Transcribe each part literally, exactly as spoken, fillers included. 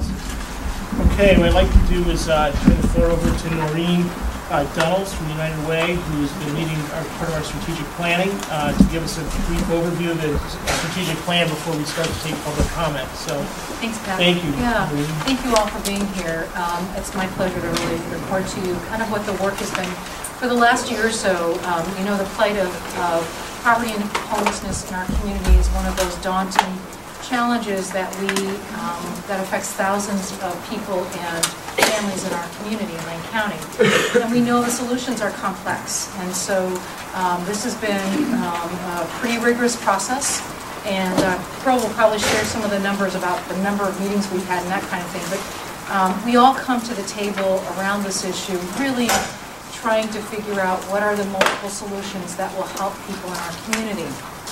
passes. Okay, what I'd like to do is uh, turn the floor over to Noreen uh, Dunnels from United Way, who has been leading our, part of our strategic planning, uh, to give us a brief overview of the strategic plan before we start to take public comment. So, thanks, Pat. Thank you. Yeah, thank you all for being here. Um, it's my pleasure to really report to you kind of what the work has been for the last year or so. Um, you know, the plight of uh, poverty and homelessness in our community is one of those daunting challenges that we um, that affects thousands of people and families in our community in Lane County. And we know the solutions are complex, and so um, this has been um, a pretty rigorous process. And uh, Pearl will probably share some of the numbers about the number of meetings we've had and that kind of thing. But um, we all come to the table around this issue, really trying to figure out what are the multiple solutions that will help people in our community.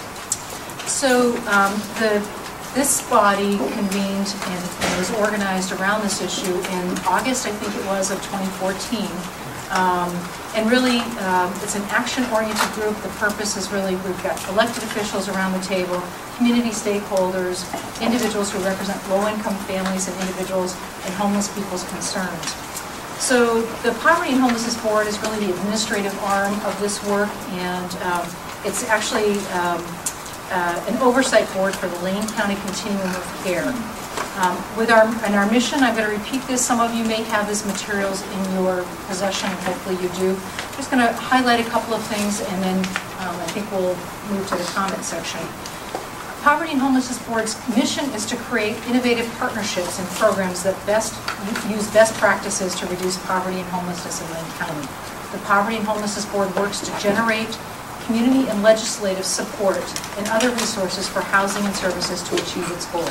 So um, the This body convened and, and was organized around this issue in August, I think it was, of twenty fourteen. Um, and really, um, it's an action-oriented group. The purpose is really, we've got elected officials around the table, community stakeholders, individuals who represent low-income families and individuals and homeless people's concerns. So the Poverty and Homelessness Board is really the administrative arm of this work, and um, it's actually um, Uh, an oversight board for the Lane County Continuum of Care. Um, with our, and our mission, I'm going to repeat this, some of you may have these materials in your possession, and hopefully you do. I'm just going to highlight a couple of things, and then um, I think we'll move to the comment section. Poverty and Homelessness Board's mission is to create innovative partnerships and programs that best use best practices to reduce poverty and homelessness in Lane County. The Poverty and Homelessness Board works to generate community and legislative support and other resources for housing and services to achieve its goal.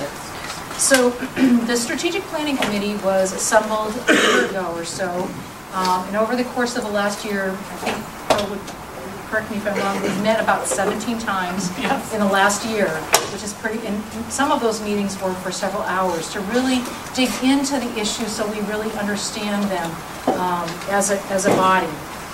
So the Strategic Planning Committee was assembled a year ago or so, um, and over the course of the last year, I think, Pearl would correct me if I'm wrong, we've met about seventeen times yes. in the last year, which is pretty, and some of those meetings were for several hours to really dig into the issues so we really understand them um, as, a, as a body.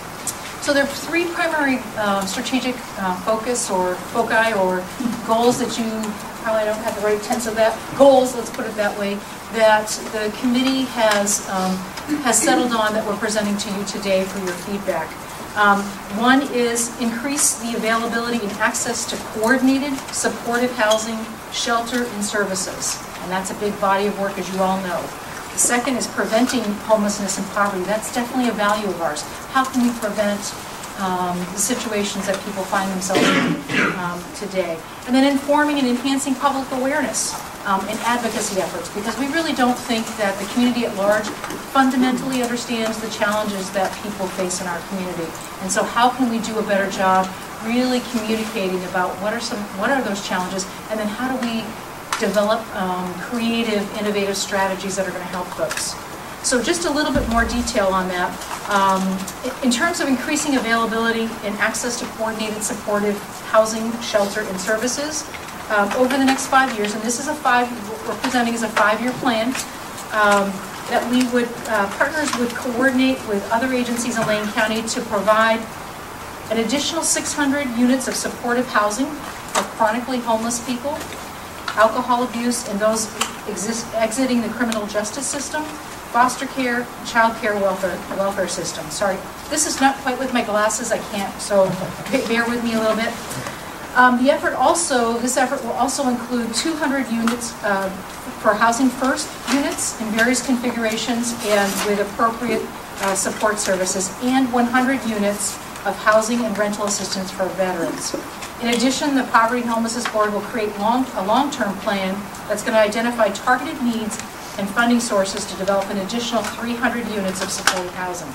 So there are three primary um, strategic uh, focus or foci or goals that you, probably don't have the right tense of that, goals, let's put it that way, that the committee has, um, has settled on that we're presenting to you today for your feedback. Um, one is increase the availability and access to coordinated, supportive housing, shelter, and services. And that's a big body of work, as you all know. The second is preventing homelessness and poverty. That's definitely a value of ours. How can we prevent um, the situations that people find themselves in um, today? And then informing and enhancing public awareness um, and advocacy efforts, because we really don't think that the community at large fundamentally understands the challenges that people face in our community. And so how can we do a better job really communicating about what are some, what are those challenges, and then how do we develop um, creative, innovative strategies that are going to help folks. So just a little bit more detail on that. Um, in terms of increasing availability and access to coordinated, supportive housing, shelter, and services, um, over the next five years, and this is a five, what we're presenting is a five-year plan, um, that we would, uh, partners would coordinate with other agencies in Lane County to provide an additional six hundred units of supportive housing for chronically homeless people, alcohol abuse, and those exist, exiting the criminal justice system, foster care, child care welfare, welfare system. Sorry, this is not quite with my glasses, I can't, so bear with me a little bit. Um, the effort also, this effort will also include two hundred units uh, for Housing First units in various configurations and with appropriate uh, support services, and one hundred units of housing and rental assistance for veterans. In addition, the Poverty and Homelessness Board will create long, a long-term plan that's going to identify targeted needs and funding sources to develop an additional three hundred units of supportive housing.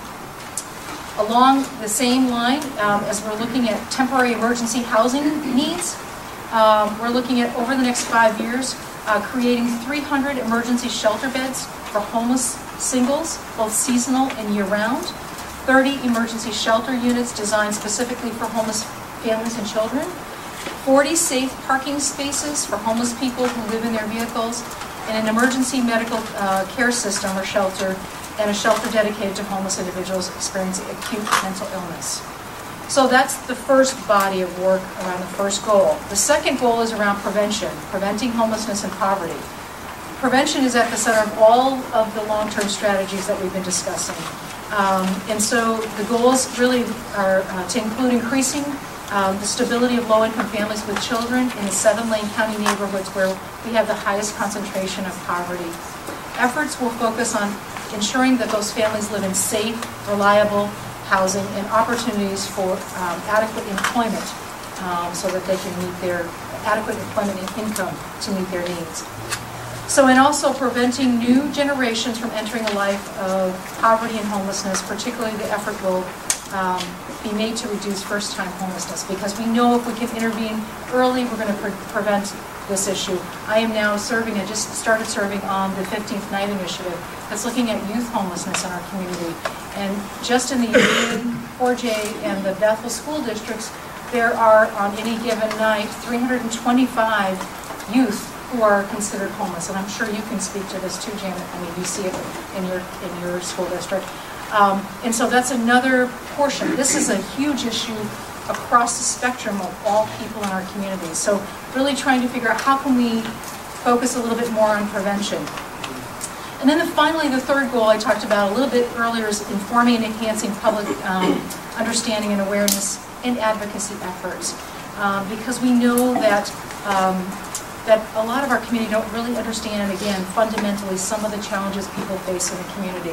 Along the same line, um, as we're looking at temporary emergency housing needs, um, we're looking at, over the next five years, uh, creating three hundred emergency shelter beds for homeless singles, both seasonal and year-round, thirty emergency shelter units designed specifically for homeless families and children, forty safe parking spaces for homeless people who live in their vehicles, and an emergency medical uh, care system or shelter, and a shelter dedicated to homeless individuals experiencing acute mental illness. So that's the first body of work around the first goal. The second goal is around prevention, preventing homelessness and poverty. prevention is at the center of all of the long-term strategies that we've been discussing. Um, and so the goals really are uh, to include increasing um, the stability of low-income families with children in the seven Lane County neighborhoods where we have the highest concentration of poverty. Efforts will focus on ensuring that those families live in safe, reliable housing and opportunities for um, adequate employment um, so that they can meet their adequate employment and income to meet their needs. So, and also preventing new generations from entering a life of poverty and homelessness, particularly the effort will um, be made to reduce first-time homelessness, because we know if we can intervene early, we're going to pre prevent this issue. I am now serving, I just started serving on the fifteenth Night Initiative that's looking at youth homelessness in our community. And just in the Union, four J, and the Bethel school districts, there are on any given night three hundred twenty-five youth who are considered homeless, and I'm sure you can speak to this too, Janet. I mean, you see it in your in your school district, um, and so that's another portion. This is a huge issue across the spectrum of all people in our communities. So, really trying to figure out how can we focus a little bit more on prevention. And then the, finally, the third goal I talked about a little bit earlier is informing and enhancing public um, understanding and awareness and advocacy efforts, um, because we know that. Um, that a lot of our community don't really understand, again, fundamentally some of the challenges people face in the community.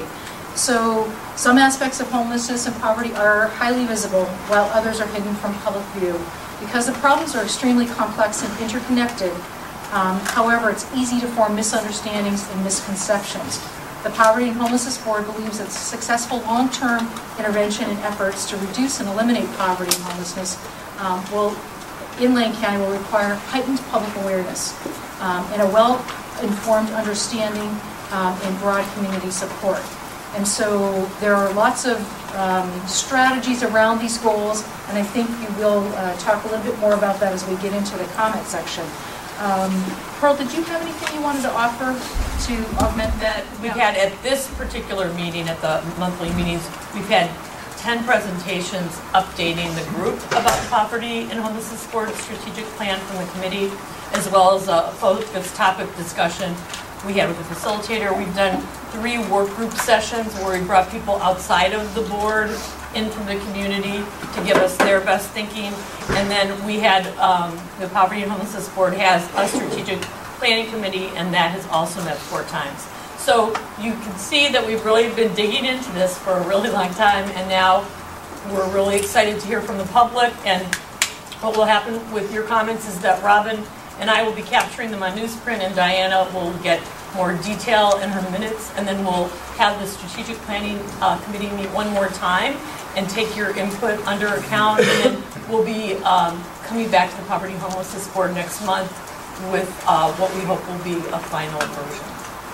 So some aspects of homelessness and poverty are highly visible, while others are hidden from public view. Because the problems are extremely complex and interconnected, um, however, it's easy to form misunderstandings and misconceptions. The Poverty and Homelessness Board believes that successful long-term intervention and efforts to reduce and eliminate poverty and homelessness um, will in Lane County will require heightened public awareness um, and a well-informed understanding um, and broad community support. And so there are lots of um, strategies around these goals, and I think you will uh, talk a little bit more about that as we get into the comment section. Um, Pearl, did you have anything you wanted to offer to augment that? We've had at this particular meeting, at the monthly meetings, we've had ten presentations updating the group about the Poverty and Homelessness Board strategic plan from the committee, as well as a focused topic discussion we had with the facilitator. We've done three work group sessions where we brought people outside of the board into the community to give us their best thinking. And then we had, um, the Poverty and Homelessness Board has a strategic planning committee, and that has also met four times. So you can see that we've really been digging into this for a really long time, and now we're really excited to hear from the public. And what will happen with your comments is that Robin and I will be capturing them on newsprint, and Diana will get more detail in her minutes, and then we'll have the strategic planning uh, committee meet one more time and take your input under account, and then we'll be um, coming back to the Poverty and Homelessness Board next month with uh, what we hope will be a final version.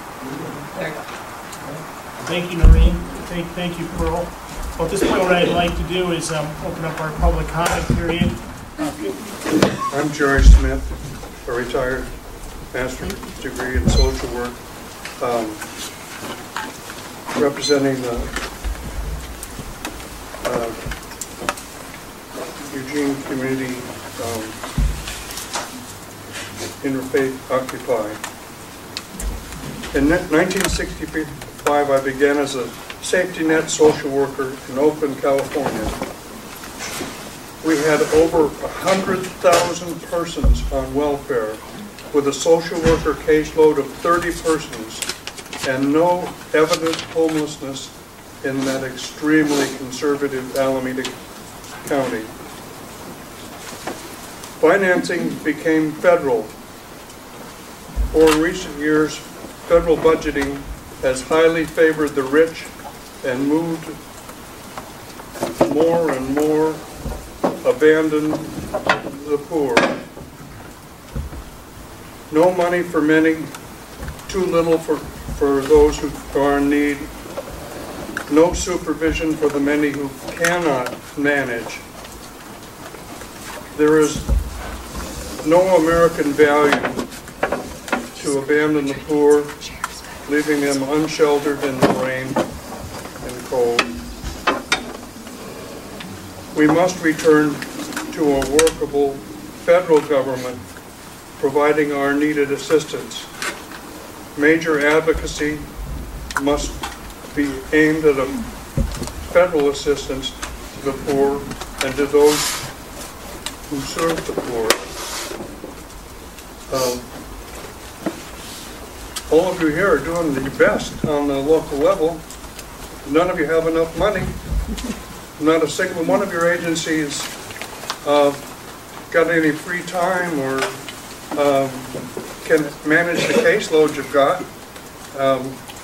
There you go. Thank you, Noreen. Thank, thank you, Pearl. Well, at this point, what I'd like to do is um, open up our public comment period. Uh, I'm Jerry Smith, a retired master's degree in social work, um, representing the uh, Eugene Community um, Interfaith Occupy. In nineteen sixty-five, I began as a safety net social worker in Oakland, California. We had over one hundred thousand persons on welfare, with a social worker caseload of thirty persons, and no evident homelessness in that extremely conservative Alameda County. Financing became federal. For in recent years, federal budgeting has highly favored the rich and moved more and more abandon the poor. No money for many, too little for, for those who are in need, no supervision for the many who cannot manage. There is no American value to abandon the poor, leaving them unsheltered in the rain and cold. We must return to a workable federal government providing our needed assistance. major advocacy must be aimed at a federal assistance to the poor and to those who serve the poor. Um, all of you here are doing the best on the local level. None of you have enough money. Not a single one of your agencies uh, got any free time or um, can manage the caseload you've got. Um,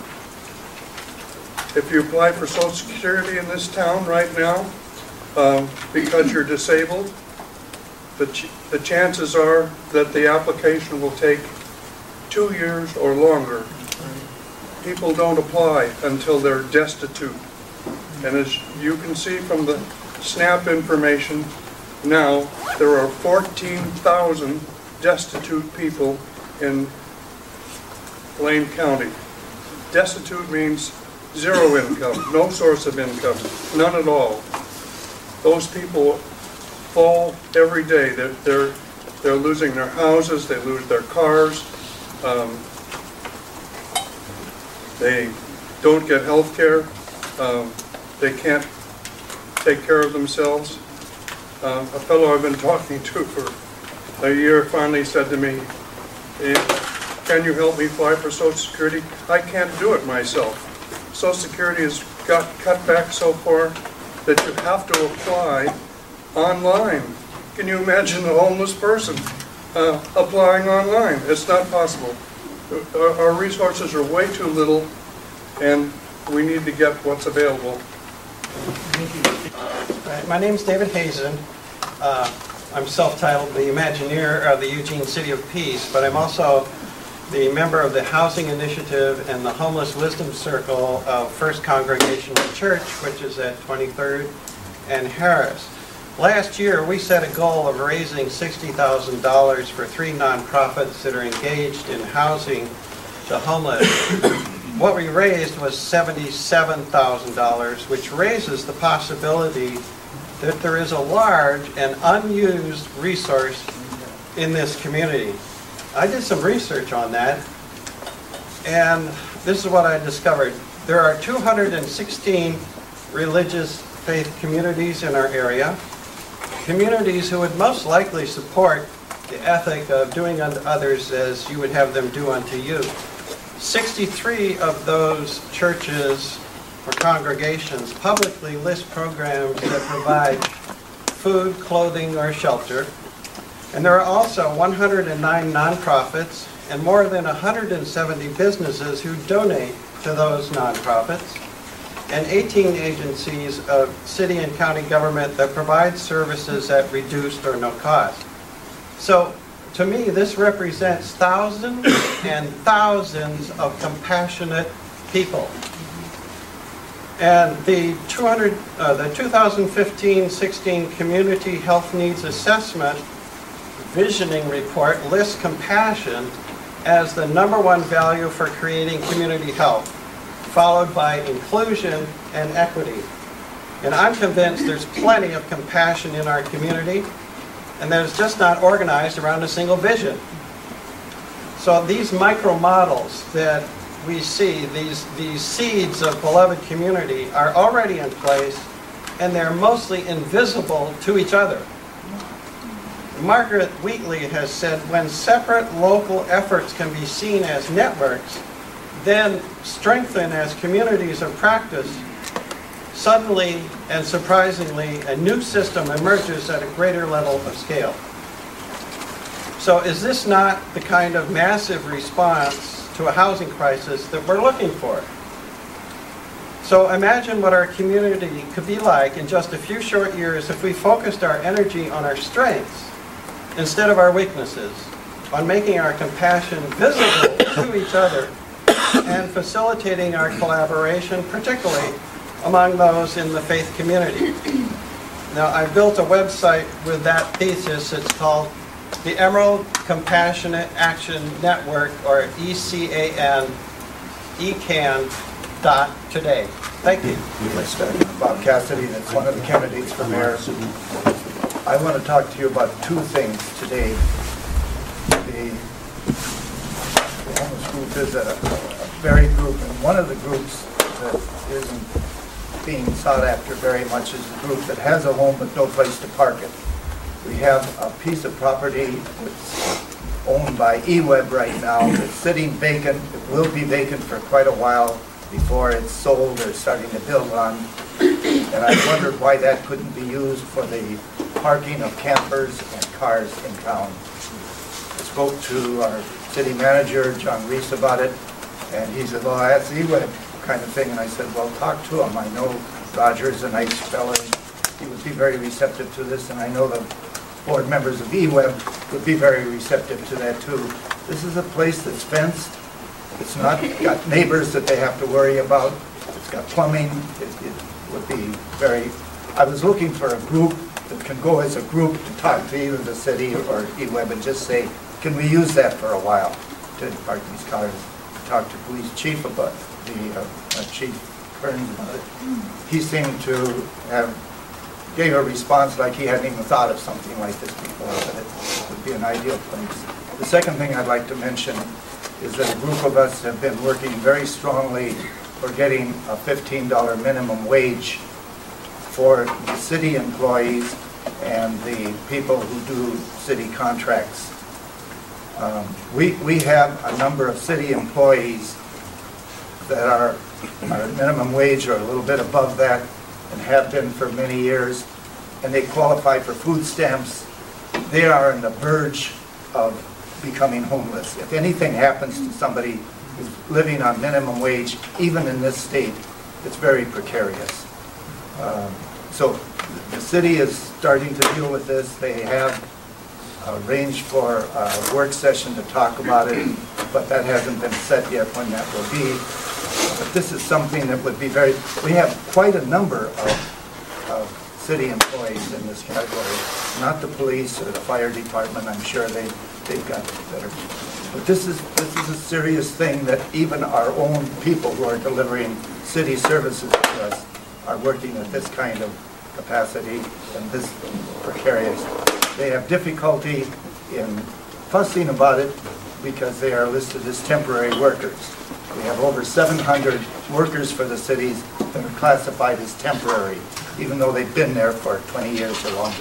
if you apply for Social Security in this town right now um, because you're disabled, the, ch the chances are that the application will take two years or longer. People don't apply until they're destitute. And as you can see from the SNAP information, now there are fourteen thousand destitute people in Lane County. Destitute means zero income, no source of income, none at all. Those people fall every day. They're, they're, they're losing their houses, they lose their cars, um, they don't get health care, um, they can't take care of themselves. Um, a fellow I've been talking to for a year finally said to me, "Can you help me apply for Social Security? I can't do it myself. Social Security has got cut back so far that you have to apply online." Can you imagine a homeless person uh, applying online? It's not possible. Our, our resources are way too little, and we need to get what's available. Right, my name is David Hazen. Uh, I'm self-titled the Imagineer of the Eugene City of Peace, but I'm also the member of the Housing Initiative and the Homeless Wisdom Circle of First Congregational Church, which is at twenty-third and Harris. Last year, we set a goal of raising sixty thousand dollars for three nonprofits that are engaged in housing the homeless. What we raised was seventy-seven thousand dollars, which raises the possibility that there is a large and unused resource in this community. I did some research on that, and this is what I discovered. There are two hundred sixteen religious faith communities in our area, communities who would most likely support the ethic of doing unto others as you would have them do unto you. sixty-three of those churches or congregations publicly list programs that provide food, clothing, or shelter. And there are also one hundred nine nonprofits and more than one hundred seventy businesses who donate to those nonprofits, and eighteen agencies of city and county government that provide services at reduced or no cost. So, to me, this represents thousands and thousands of compassionate people. And the, two hundred, uh, the two thousand fifteen sixteen Community Health Needs Assessment Visioning Report lists compassion as the number one value for creating community health, followed by inclusion and equity. And I'm convinced there's plenty of compassion in our community, and that it's just not organized around a single vision. So these micro models that we see, these, these seeds of beloved community, are already in place, and they're mostly invisible to each other. Margaret Wheatley has said, when separate local efforts can be seen as networks, then strengthened as communities of practice, suddenly and surprisingly, a new system emerges at a greater level of scale. So is this not the kind of massive response to a housing crisis that we're looking for? So imagine what our community could be like in just a few short years if we focused our energy on our strengths instead of our weaknesses, on making our compassion visible to each other and facilitating our collaboration, particularly among those in the faith community. Now, I built a website with that thesis. It's called the Emerald Compassionate Action Network, or E C A N, E C A N dot today. Thank you. I'm Bob Cassidy, that's one of the candidates for mayor. I want to talk to you about two things today. The homeless group is a, a varied group, and one of the groups that isn't being sought after very much is the group that has a home but no place to park it. We have a piece of property that's owned by eWeb right now. It's sitting vacant. It will be vacant for quite a while before it's sold or starting to build on. And I wondered why that couldn't be used for the parking of campers and cars in town. I spoke to our city manager, John Reese, about it, and he said, well, that's eWeb kind of thing. And I said, well, talk to him. I know Roger's a nice fellow. He would be very receptive to this, and I know the board members of eWeb would be very receptive to that too. This is a place that's fenced. It's not got neighbors that they have to worry about. It's got plumbing. It, it would be very, I was looking for a group that can go as a group to talk to either the city or eWeb and just say, can we use that for a while to park these cars? Talk to police chief about the, uh, uh, Chief Kearns about it. He seemed to have gave a response like he hadn't even thought of something like this before, but it would be an ideal place. The second thing I'd like to mention is that a group of us have been working very strongly for getting a fifteen dollar minimum wage for the city employees and the people who do city contracts. Um, we, we have a number of city employees that are, are minimum wage or a little bit above that, and have been for many years, and they qualify for food stamps. They are on the verge of becoming homeless. If anything happens to somebody who's living on minimum wage, even in this state, it's very precarious. Um, so the city is starting to deal with this. They have arranged for a work session to talk about it, but that hasn't been set yet when that will be. But this is something that would be very, we have quite a number of, of city employees in this category. Not the police or the fire department, I'm sure they, they've got better. But this is, this is a serious thing that even our own people who are delivering city services to us are working at this kind of capacity and this precarious. They have difficulty in fussing about it because they are listed as temporary workers. We have over seven hundred workers for the cities that are classified as temporary, even though they've been there for twenty years or longer.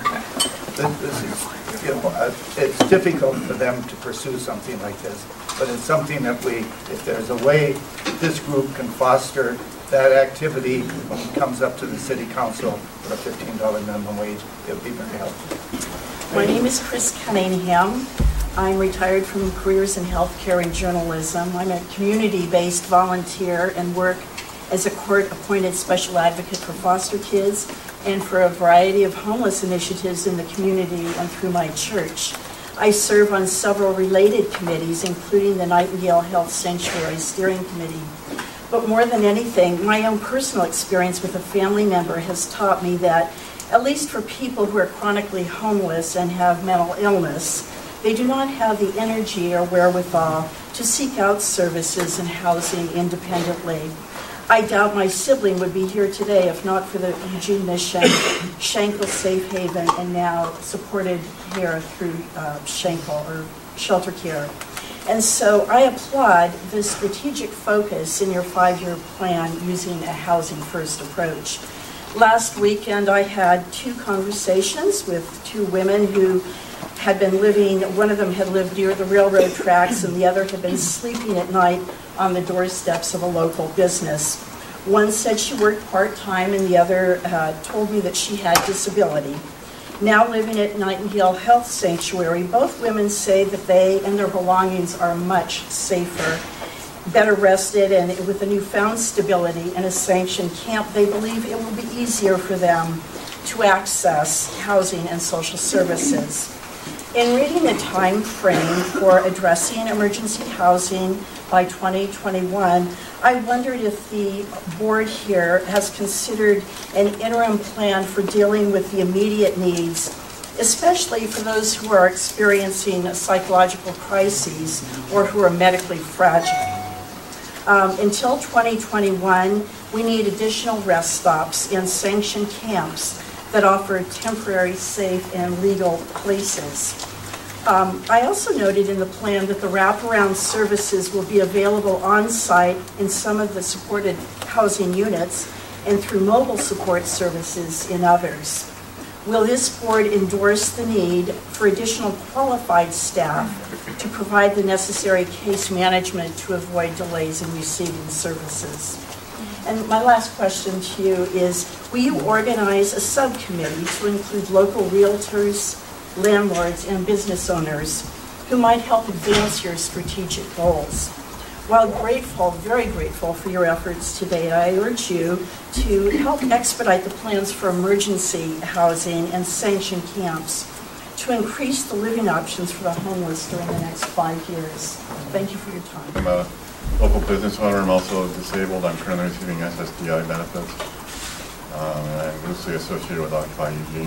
This, this is, you know, uh, it's difficult for them to pursue something like this, but it's something that we, if there's a way this group can foster that activity when it comes up to the city council for a fifteen dollar minimum wage, it would be very helpful. My name is Chris Cunningham. I'm retired from careers in healthcare and journalism. I'm a community-based volunteer and work as a court-appointed special advocate for foster kids and for a variety of homeless initiatives in the community and through my church. I serve on several related committees, including the Nightingale Health Sanctuary Steering Committee. But more than anything, my own personal experience with a family member has taught me that, at least for people who are chronically homeless and have mental illness, they do not have the energy or wherewithal to seek out services and housing independently. I doubt my sibling would be here today if not for the Eugene Mission, Shankle Safe Haven, and now supported here through uh, Shankle or Shelter Care. And so I applaud the strategic focus in your five-year plan using a housing-first approach. Last weekend I had two conversations with two women who had been living, one of them had lived near the railroad tracks and the other had been sleeping at night on the doorsteps of a local business. One said she worked part-time and the other uh, told me that she had disability. Now living at Nightingale Health Sanctuary, both women say that they and their belongings are much safer, better rested, and with a newfound stability in a sanctioned camp, they believe it will be easier for them to access housing and social services. In reading the time frame for addressing emergency housing by twenty twenty-one, I wondered if the board here has considered an interim plan for dealing with the immediate needs, especially for those who are experiencing psychological crises or who are medically fragile. Um, until twenty twenty-one, we need additional rest stops in sanctioned camps that offer temporary, safe, and legal places. Um, I also noted in the plan that the wraparound services will be available on-site in some of the supported housing units and through mobile support services in others. Will this board endorse the need for additional qualified staff to provide the necessary case management to avoid delays in receiving services? And my last question to you is, will you organize a subcommittee to include local realtors, landlords, and business owners who might help advance your strategic goals? While grateful, very grateful for your efforts today, I urge you to help expedite the plans for emergency housing and sanction camps to increase the living options for the homeless during the next five years. Thank you for your time. I'm a local business owner. I'm also disabled. I'm currently receiving S S D I benefits, um, and I'm loosely associated with Occupy Eugene.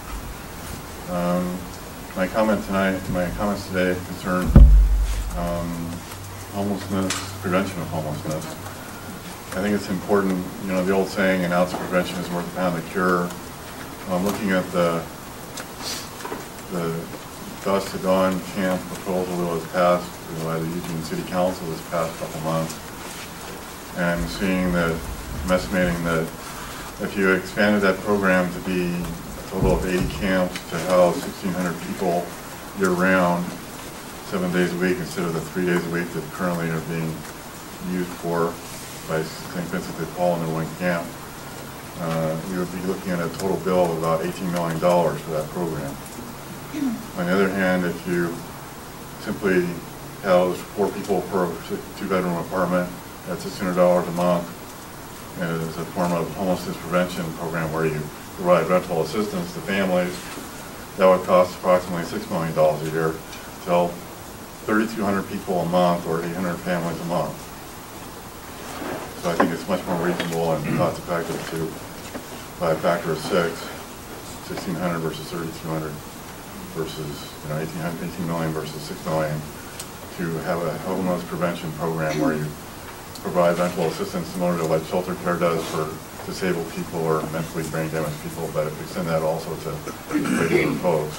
Um, my comment tonight, my comments today concern um, homelessness, prevention of homelessness. I think it's important, you know, the old saying, an ounce of prevention is worth a pound of cure. I'm looking at the the Dusk to Dawn camp proposal that was passed by the Eugene City Council this past couple months, and seeing that, I'm estimating that if you expanded that program to be a total of eighty camps to house sixteen hundred people year-round, seven days a week instead of the three days a week that currently are being used for by Saint Vincent de Paul in their one camp, uh, you would be looking at a total bill of about eighteen million dollars for that program. On the other hand, if you simply house four people per two-bedroom apartment at six hundred dollars a month, and it's a form of homelessness prevention program where you provide rental assistance to families, that would cost approximately six million dollars a year to help thirty-two hundred people a month or eight hundred families a month. So I think it's much more reasonable and cost effective to, by a factor of six, sixteen hundred versus thirty-two hundred versus, you know, eighteen million versus six million, to have a homeless prevention program where you provide rental assistance similar to what Shelter Care does for disabled people or mentally brain damaged people, but if we extend that also to regular folks.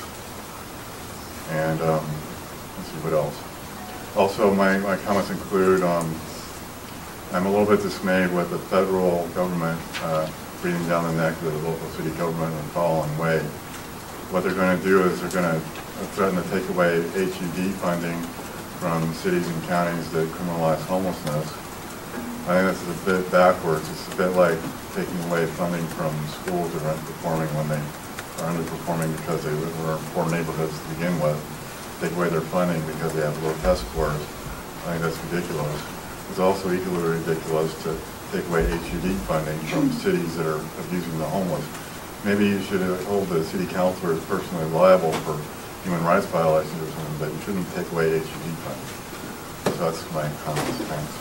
And um, let's see what else. Also, my, my comments include, um, I'm a little bit dismayed with the federal government uh, breathing down the neck of the local city government in a following way. What they're going to do is they're going to threaten to take away H U D funding from cities and counties that criminalize homelessness. I think this is a bit backwards. It's a bit like taking away funding from schools that are underperforming when they are underperforming because they were in poor neighborhoods to begin with. Take away their funding because they have low test scores. I think that's ridiculous. It's also equally ridiculous to take away H U D funding from cities that are abusing the homeless. Maybe you should hold the city councilors personally liable for human rights violations or something, but you shouldn't take away H U D funding. So that's my comments.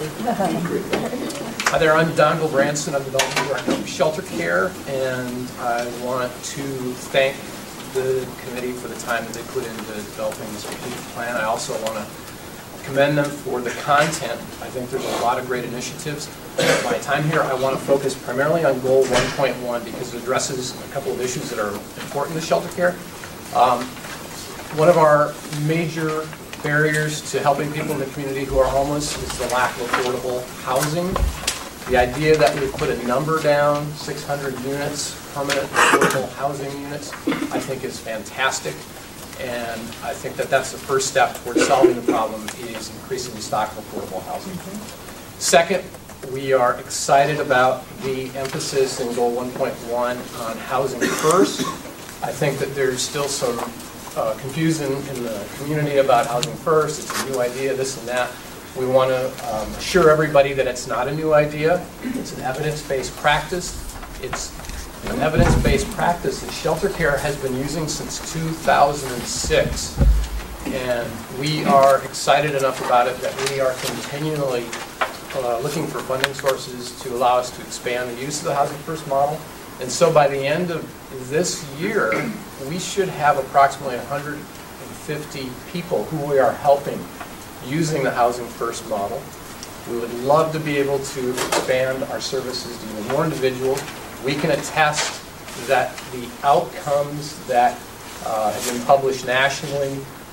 Thanks. Hi there, I'm Don Gilbranson. I'm the Development Director of Shelter Care, and I want to thank the committee for the time that they put into developing the strategic plan. I also want to commend them for the content. I think there's a lot of great initiatives. My time here, I want to focus primarily on goal one point one because it addresses a couple of issues that are important to shelter care. Um, one of our major barriers to helping people in the community who are homeless is the lack of affordable housing. The idea that we would put a number down, six hundred units, permanent affordable housing units, I think is fantastic. And I think that that's the first step towards solving the problem, is increasing the stock of affordable housing. Mm-hmm. Second, we are excited about the emphasis in goal one point one on housing first. I think that there's still some uh, confusion in the community about housing first. It's a new idea, this and that. We want to um, assure everybody that it's not a new idea. It's an evidence-based practice. It's an evidence-based practice that Shelter Care has been using since two thousand six. And we are excited enough about it that we are continually uh, looking for funding sources to allow us to expand the use of the Housing First model. And so by the end of this year, we should have approximately one hundred fifty people who we are helping using the Housing First model. We would love to be able to expand our services to even more individuals. We can attest that the outcomes that uh, have been published nationally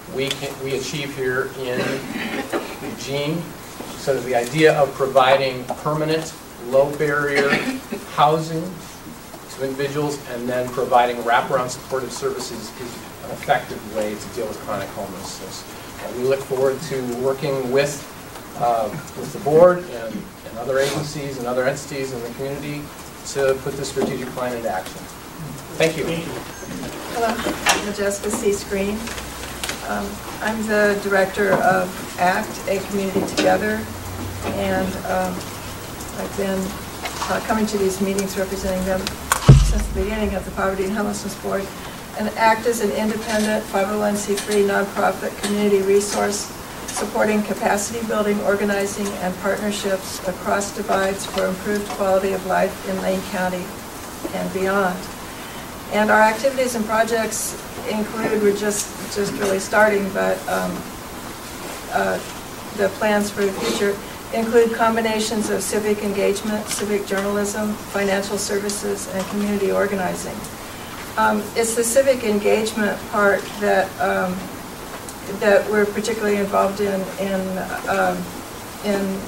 we can, we achieve here in Eugene. So the idea of providing permanent, low-barrier housing to individuals and then providing wraparound supportive services is an effective way to deal with chronic homelessness. And we look forward to working with, uh, with the board and, and other agencies and other entities in the community to put this strategic plan into action. Thank you. Thank you. Hello, I'm Jessica C. Screen. Um, I'm the director of ACT, A Community Together, and um, I've been uh, coming to these meetings representing them since the beginning of the Poverty and Homelessness Board. And ACT is an independent five oh one c three nonprofit community resource supporting capacity building, organizing, and partnerships across divides for improved quality of life in Lane County and beyond. And our activities and projects include, we're just, just really starting, but um, uh, the plans for the future include combinations of civic engagement, civic journalism, financial services, and community organizing. Um, it's the civic engagement part that um, that we're particularly involved in in um, in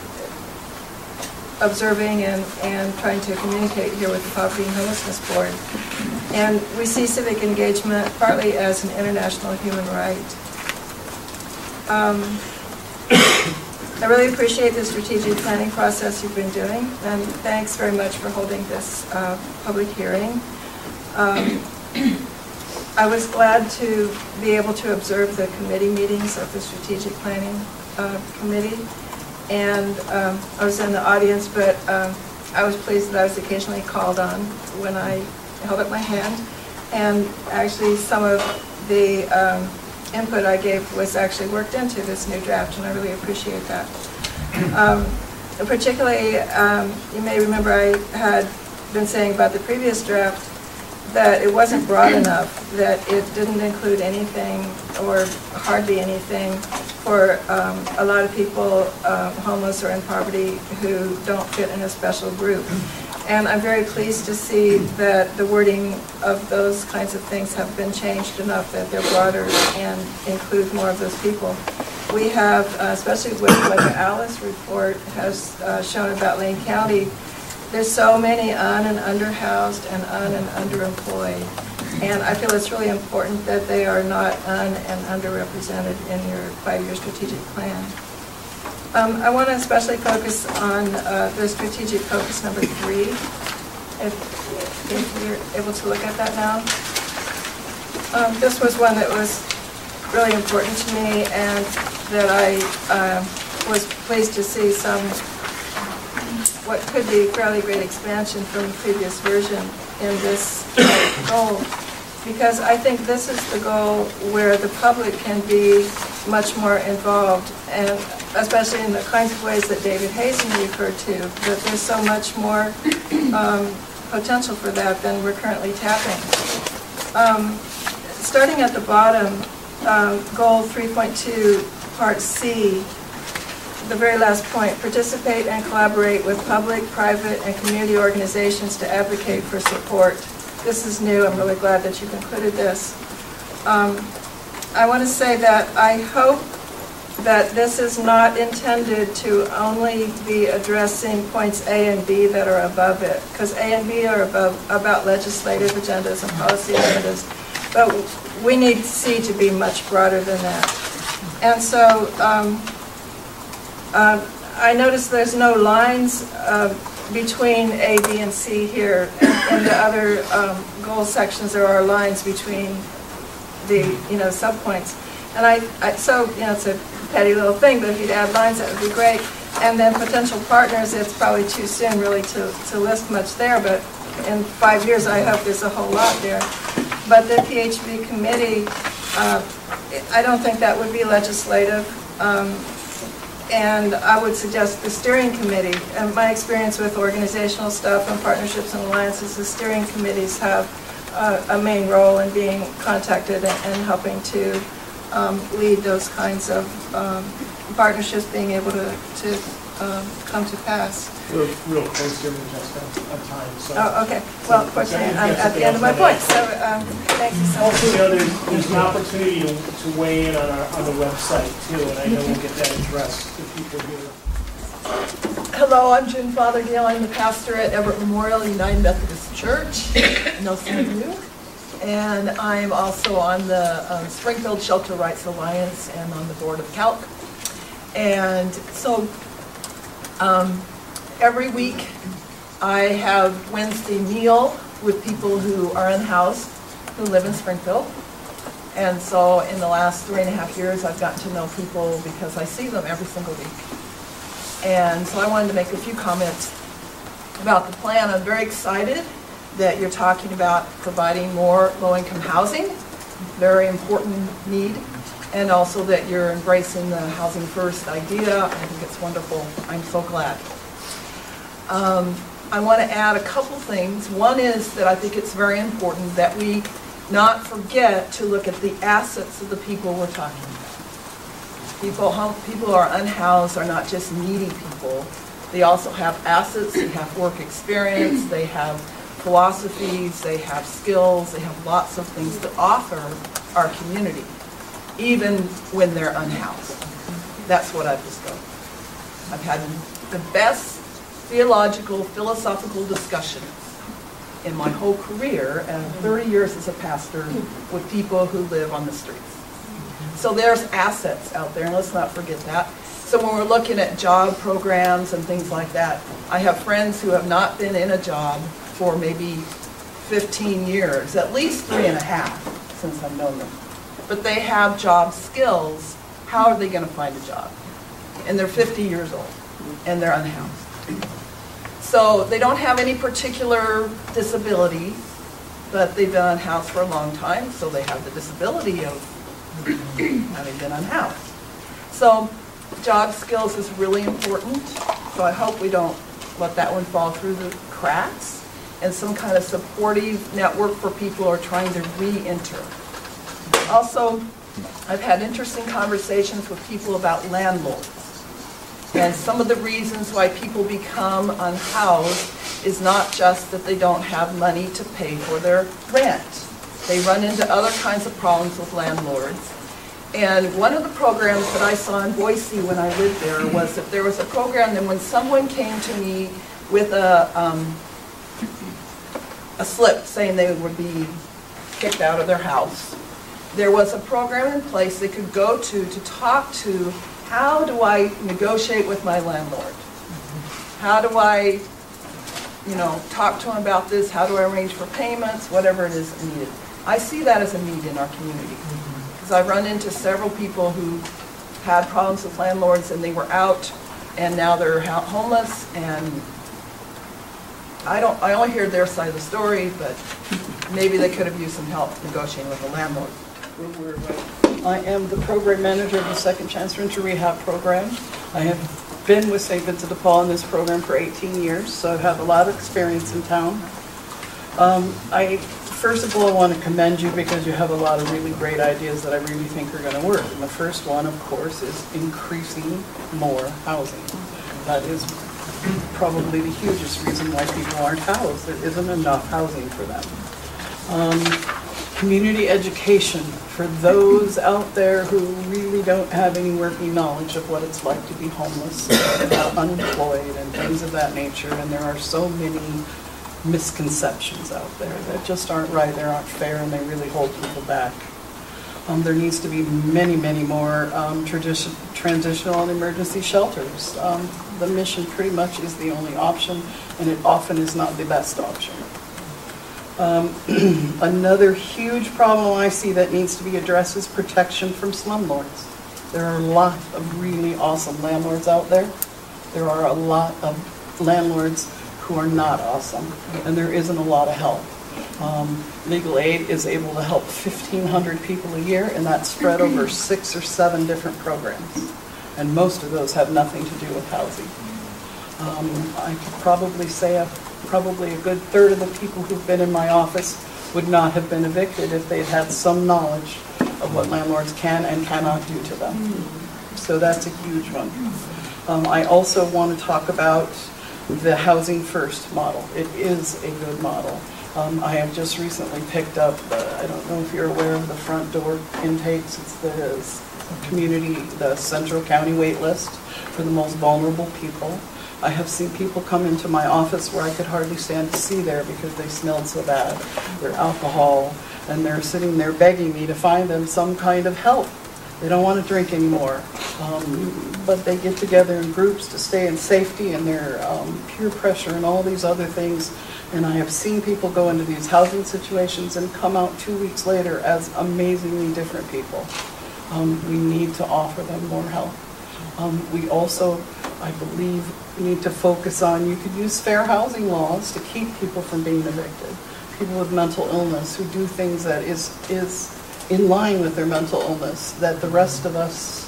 observing and, and trying to communicate here with the Poverty and Homelessness Board. And we see civic engagement partly as an international human right. Um, I really appreciate the strategic planning process you've been doing, and thanks very much for holding this uh, public hearing. Um, I was glad to be able to observe the committee meetings of the strategic planning uh, committee. And um, I was in the audience, but um, I was pleased that I was occasionally called on when I held up my hand. And actually some of the um, input I gave was actually worked into this new draft, and I really appreciate that. Um, particularly, um, you may remember I had been saying about the previous draft that it wasn't broad enough, that it didn't include anything or hardly anything for um, a lot of people uh, homeless or in poverty who don't fit in a special group. And I'm very pleased to see that the wording of those kinds of things have been changed enough that they're broader and include more of those people. We have, uh, especially with what the Alice report has uh, shown about Lane County, there's so many un and underhoused and un and underemployed. And I feel it's really important that they are not un and underrepresented in your five-year strategic plan. Um, I want to especially focus on uh, the strategic focus number three, if, if you're able to look at that now. Um, this was one that was really important to me, and that I uh, was pleased to see some what could be fairly great expansion from the previous version in this goal, because I think this is the goal where the public can be much more involved, and especially in the kinds of ways that David Hazen referred to, that there's so much more um, potential for that than we're currently tapping. Um, starting at the bottom, um, goal three point two, part C, the very last point, participate and collaborate with public, private, and community organizations to advocate for support. This is new. I'm really glad that you've included this. Um, I want to say that I hope that this is not intended to only be addressing points A and B that are above it, because A and B are above, about legislative agendas and policy agendas, but we need C to be much broader than that. And so um, uh, I noticed there's no lines uh, between A, B, and C here. In the other um, goal sections, there are lines between the, you know, subpoints. And I, I, so, you know, it's a petty little thing, but if you'd add lines, that would be great. And then potential partners, it's probably too soon really to, to list much there, but in five years, I hope there's a whole lot there. But the P H B committee, uh, I don't think that would be legislative. Um, And I would suggest the steering committee. And my experience with organizational stuff and partnerships and alliances, the steering committees have uh, a main role in being contacted and, and helping to um, lead those kinds of um, partnerships, being able to, to um, come to pass. We're real close here, Jessica, on time, so. Oh, okay. Well, fortunately, I'm at the end of my point, so um, thank you so Also, you much. know, there's, there's an opportunity to, to weigh in on our, on the website too, and I know we'll get that addressed to people here. Hello, I'm June Fothergill. I'm the pastor at Everett Memorial United Methodist Church, Nelson View. And I'm also on the um, Springfield Shelter Rights Alliance and on the board of CALC. And so um, every week I have Wednesday meal with people who are unhoused, who live in Springfield. And so in the last three and a half years, I've gotten to know people because I see them every single week. And so I wanted to make a few comments about the plan. I'm very excited that you're talking about providing more low-income housing, very important need, and also that you're embracing the housing first idea. I think it's wonderful. I'm so glad. Um, I want to add a couple things. One is that I think it's very important that we not forget to look at the assets of the people we're talking about. People, people who are unhoused are not just needy people. They also have assets, they have work experience, they have philosophies, they have skills, they have lots of things to offer our community, even when they're unhoused. That's what I've discovered. I've had the best theological, philosophical discussions in my whole career and thirty years as a pastor with people who live on the streets. So there's assets out there, and let's not forget that. So when we're looking at job programs and things like that, I have friends who have not been in a job for maybe fifteen years, at least three and a half since I've known them. But they have job skills. How are they going to find a job? And they're fifty years old, and they're unhoused. So they don't have any particular disability, but they've been unhoused for a long time, so they have the disability of having been unhoused. So job skills is really important, so I hope we don't let that one fall through the cracks, and some kind of supportive network for people who are trying to re-enter. Also, I've had interesting conversations with people about landlords. And some of the reasons why people become unhoused is not just that they don't have money to pay for their rent. They run into other kinds of problems with landlords. And one of the programs that I saw in Boise when I lived there was that there was a program that when someone came to me with a, um, a slip saying they would be kicked out of their house, there was a program in place they could go to to talk to, how do I negotiate with my landlord? How do I, you know, talk to him about this? How do I arrange for payments? Whatever it is needed. I see that as a need in our community. Because I've run into several people who had problems with landlords and they were out and now they're homeless, and I don't, I only hear their side of the story, but maybe they could have used some help negotiating with the landlord. We're, we're, I am the program manager of the Second Chance Renter Rehab program. I have been with Saint Vincent de Paul in this program for eighteen years, so I have a lot of experience in town. Um, I, first of all, I want to commend you because you have a lot of really great ideas that I really think are going to work. And the first one, of course, is increasing more housing. That is probably the hugest reason why people aren't housed. There isn't enough housing for them. Um, Community education for those out there who really don't have any working knowledge of what it's like to be homeless and unemployed and things of that nature. And there are so many misconceptions out there that just aren't right, they aren't fair, and they really hold people back. Um, there needs to be many, many more um, tradition, transitional and emergency shelters. Um, the mission pretty much is the only option, and it often is not the best option. Um, another huge problem I see that needs to be addressed is protection from slumlords. There are a lot of really awesome landlords out there. There are a lot of landlords who are not awesome, and there isn't a lot of help. Um, Legal Aid is able to help fifteen hundred people a year, and that's spread over six or seven different programs. And most of those have nothing to do with housing. Um, I could probably say a probably a good third of the people who've been in my office would not have been evicted if they'd had some knowledge of what landlords can and cannot do to them. So that's a huge one. Um, I also want to talk about the Housing First model. It is a good model. Um, I have just recently picked up, the, I don't know if you're aware of the front door intakes. It's the community, the Central County wait list for the most vulnerable people. I have seen people come into my office where I could hardly stand to see there because they smelled so bad. Their alcohol, and they're sitting there begging me to find them some kind of help. They don't want to drink anymore, um, but they get together in groups to stay in safety, and their um, peer pressure and all these other things. And I have seen people go into these housing situations and come out two weeks later as amazingly different people. Um, we need to offer them more help. Um, we also, I believe, need to focus on, you could use fair housing laws to keep people from being evicted. People with mental illness who do things that is, is in line with their mental illness, that the rest of us,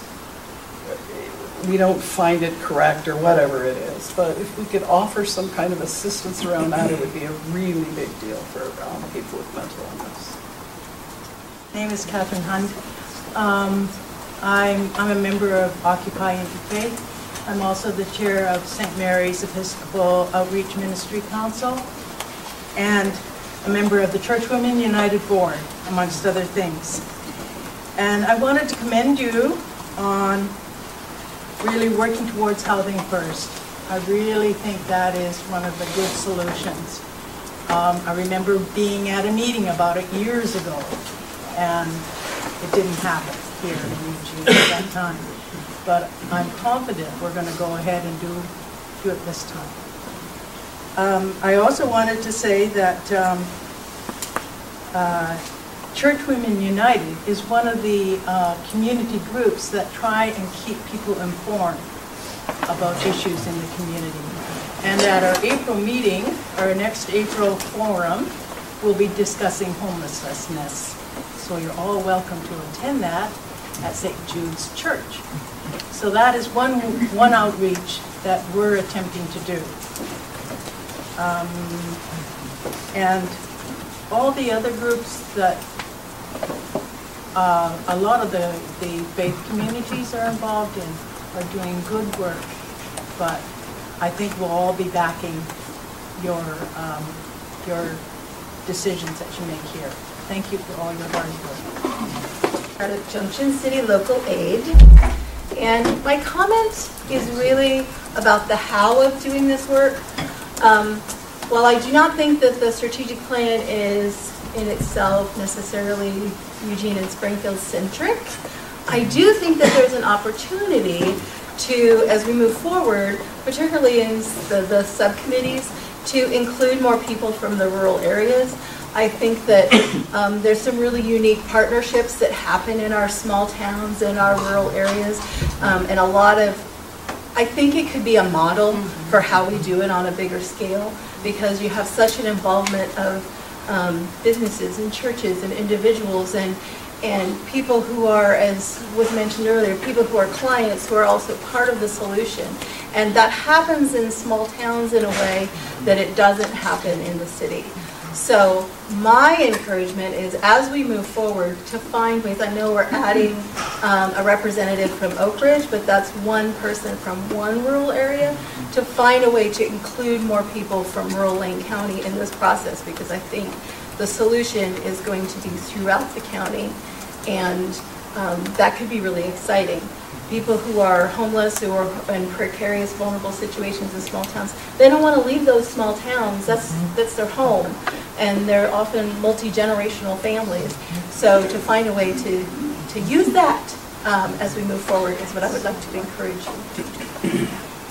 we don't find it correct or whatever it is. But if we could offer some kind of assistance around that, it would be a really big deal for um, people with mental illness. My name is Catherine Hunt. Um, I'm, I'm a member of Occupy Interfaith. I'm also the chair of Saint Mary's Episcopal Outreach Ministry Council and a member of the Churchwomen United Board, amongst other things. And I wanted to commend you on really working towards housing first. I really think that is one of the good solutions. Um, I remember being at a meeting about it years ago, and it didn't happen here in Eugene at that time. But I'm confident we're going to go ahead and do, do it this time. Um, I also wanted to say that um, uh, Churchwomen United is one of the uh, community groups that try and keep people informed about issues in the community. And at our April meeting, our next April forum, we'll be discussing homelessness. So you're all welcome to attend that at Saint Jude's Church. So that is one, one outreach that we're attempting to do. Um, and all the other groups that, uh, a lot of the, the faith communities are involved in are doing good work, but I think we'll all be backing your, um, your decisions that you make here. Thank you for all your hard work. Part of Junction City Local Aid, and my comment is really about the how of doing this work. Um, while I do not think that the strategic plan is in itself necessarily Eugene and Springfield centric, I do think that there's an opportunity to, as we move forward, particularly in the, the subcommittees, to include more people from the rural areas. I think that um, there's some really unique partnerships that happen in our small towns and our rural areas, um, and a lot of, I think it could be a model for how we do it on a bigger scale, because you have such an involvement of um, businesses and churches and individuals and and people who are, as was mentioned earlier, people who are clients who are also part of the solution. And that happens in small towns in a way that it doesn't happen in the city. So my encouragement is, as we move forward, to find ways. I know we're adding um, a representative from Oak Ridge, but that's one person from one rural area, to find a way to include more people from rural Lane County in this process, because I think the solution is going to be throughout the county, and um, that could be really exciting. People who are homeless, who are in precarious, vulnerable situations in small towns, they don't want to leave those small towns. That's, that's their home. And they're often multi-generational families. So to find a way to, to use that um, as we move forward is what I would like to encourage you.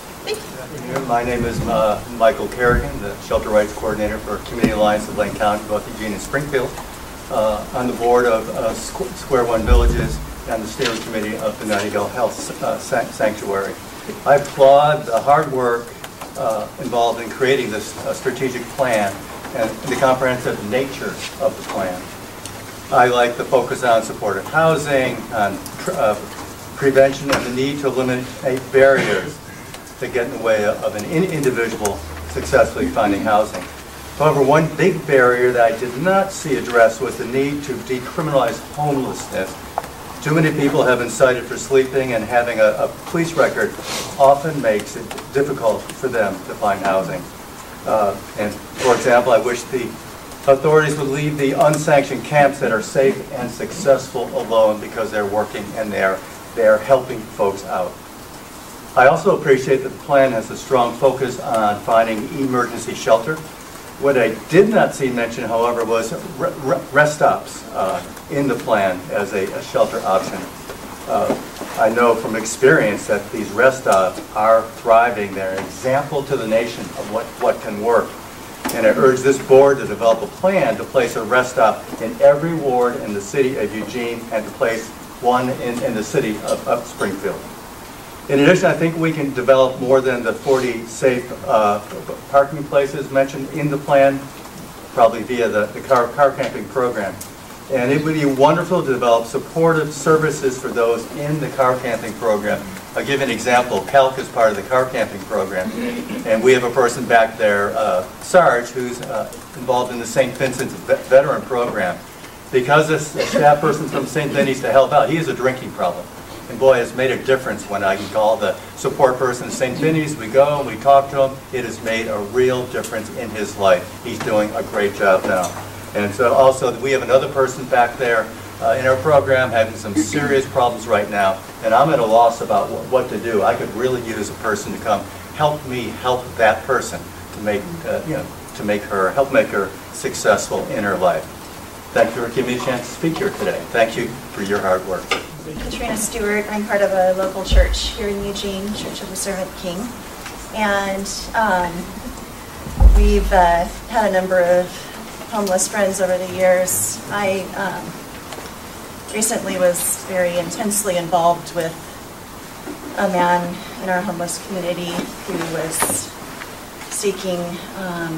Thank you. My name is uh, Michael Kerrigan, the Shelter Rights Coordinator for Community Alliance of Lane County, both Eugene and Springfield, uh, on the board of uh, Square One Villages and the steering committee of the Nightingale Health uh, Sanctuary. I applaud the hard work uh, involved in creating this uh, strategic plan and the comprehensive nature of the plan. I like the focus on supportive housing, on pr uh, prevention, and the need to eliminate barriers that get in the way of an individual successfully finding housing. However, one big barrier that I did not see addressed was the need to decriminalize homelessness Too many people have been cited for sleeping, and having a, a police record often makes it difficult for them to find housing. Uh, and for example, I wish the authorities would leave the unsanctioned camps that are safe and successful alone, because they're working and they're, they're helping folks out. I also appreciate that the plan has a strong focus on finding emergency shelter. What I did not see mentioned, however, was re re rest stops uh, in the plan as a, a shelter option. Uh, I know from experience that these rest stops are thriving. They're an example to the nation of what, what can work. And I urge this board to develop a plan to place a rest stop in every ward in the city of Eugene, and to place one in, in the city of, of Springfield. In addition, I think we can develop more than the forty safe uh, parking places mentioned in the plan, probably via the, the car, car camping program. And it would be wonderful to develop supportive services for those in the car camping program. I'll give you an example. Calc is part of the car camping program, and we have a person back there, uh, Sarge, who's uh, involved in the Saint Vincent veteran program. Because this staff person's from Saint Denis to help out, he has a drinking problem. And boy, it's made a difference when I can call the support person at Saint Denis. We go and we talk to him. It has made a real difference in his life. He's doing a great job now. And so also, we have another person back there uh, in our program having some serious problems right now. And I'm at a loss about what, what to do. I could really use a person to come help me help that person to make, uh, you know, to make her, help make her successful in her life. Thank you for giving me a chance to speak here today. Thank you for your hard work. Katrina Stewart. I'm part of a local church here in Eugene, Church of the Servant King. And um, we've uh, had a number of homeless friends over the years. I um, recently was very intensely involved with a man in our homeless community who was seeking um,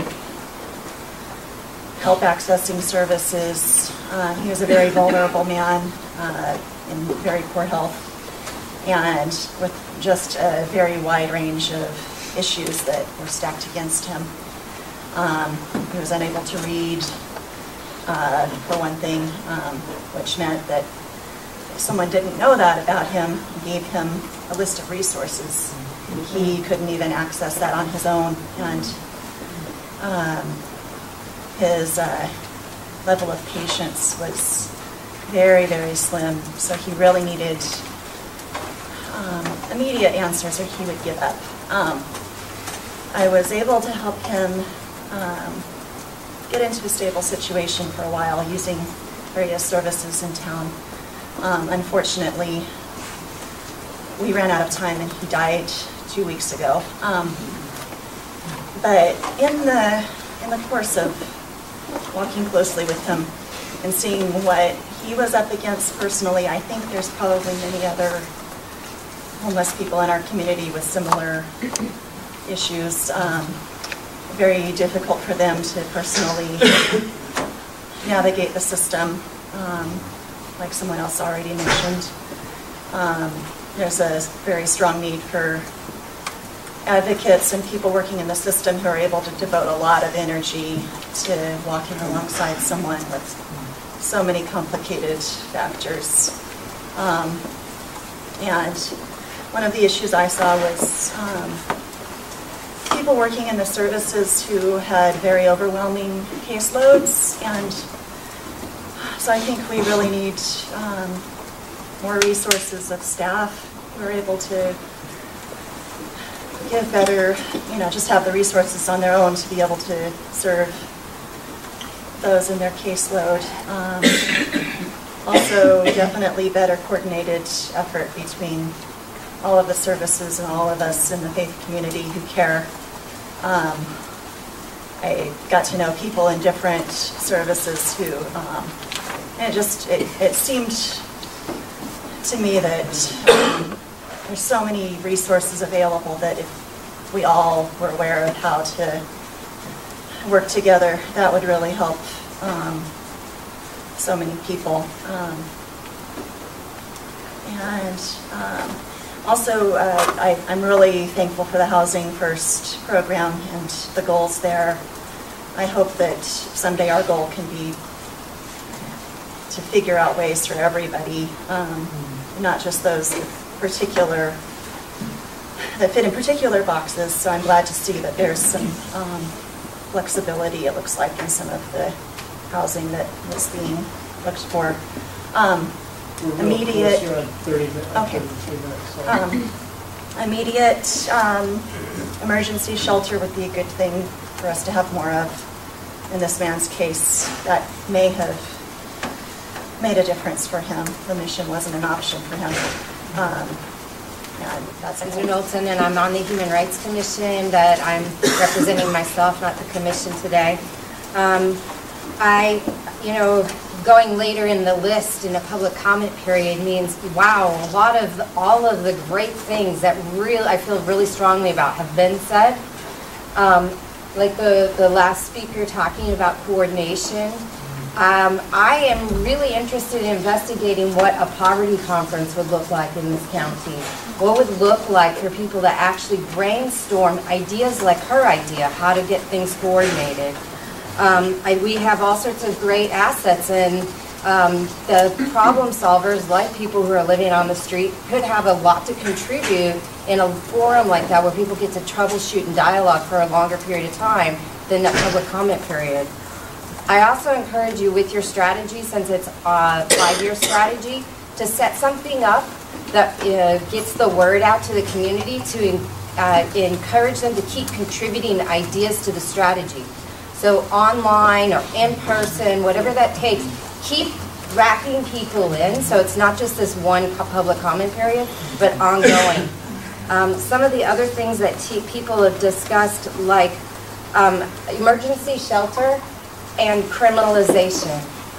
help accessing services. Uh, he was a very vulnerable man. Uh, in very poor health, and with just a very wide range of issues that were stacked against him. Um, he was unable to read, uh, for one thing, um, which meant that if someone didn't know that about him, gave him a list of resources, he couldn't even access that on his own. And um, his uh, level of patience was very, very slim, so he really needed um, immediate answers or he would give up. Um, I was able to help him um, get into a stable situation for a while using various services in town. Um, unfortunately, we ran out of time and he died two weeks ago. Um, but in the, in the course of walking closely with him and seeing what he was up against personally, I think there's probably many other homeless people in our community with similar issues. Um, very difficult for them to personally navigate the system, um, like someone else already mentioned. Um, there's a very strong need for advocates and people working in the system who are able to devote a lot of energy to walking alongside someone with so many complicated factors. Um, and one of the issues I saw was um, people working in the services who had very overwhelming caseloads, and so I think we really need um, more resources of staff who are able to give better, you know, just have the resources on their own to be able to serve those in their caseload. Um, also, definitely better coordinated effort between all of the services and all of us in the faith community who care. Um, I got to know people in different services who, um, and it just, it, it seemed to me that um, there's so many resources available that if we all were aware of how to work together, that would really help um, so many people. Um, and um, also, uh, I, I'm really thankful for the Housing First program and the goals there. I hope that someday our goal can be to figure out ways for everybody, um, not just those particular, that fit in particular boxes. So I'm glad to see that there's some um, flexibility, it looks like, in some of the housing that was being looked for. Um, immediate, okay. Um, immediate um, emergency shelter would be a good thing for us to have more of. In this man's case, that may have made a difference for him. The mission wasn't an option for him. Um, and that's I'm Sue Knowlton, and I'm on the Human Rights Commission, that I'm representing myself, not the commission today. Um, I, you know, going later in the list in a public comment period means, wow, a lot of, the, all of the great things that really, I feel really strongly about have been said. Um, like the, the last speaker talking about coordination. Um, I am really interested in investigating what a poverty conference would look like in this county. What would look like for people that actually brainstorm ideas like her idea, how to get things coordinated. Um, I, we have all sorts of great assets, and um, the problem solvers, like people who are living on the street, could have a lot to contribute in a forum like that where people get to troubleshoot and dialogue for a longer period of time than that public comment period. I also encourage you with your strategy, since it's a five-year strategy, to set something up that uh, gets the word out to the community, to uh, encourage them to keep contributing ideas to the strategy. So online or in person, whatever that takes, keep racking people in, so it's not just this one public comment period, but ongoing. Um, some of the other things that people have discussed, like um, emergency shelter and criminalization.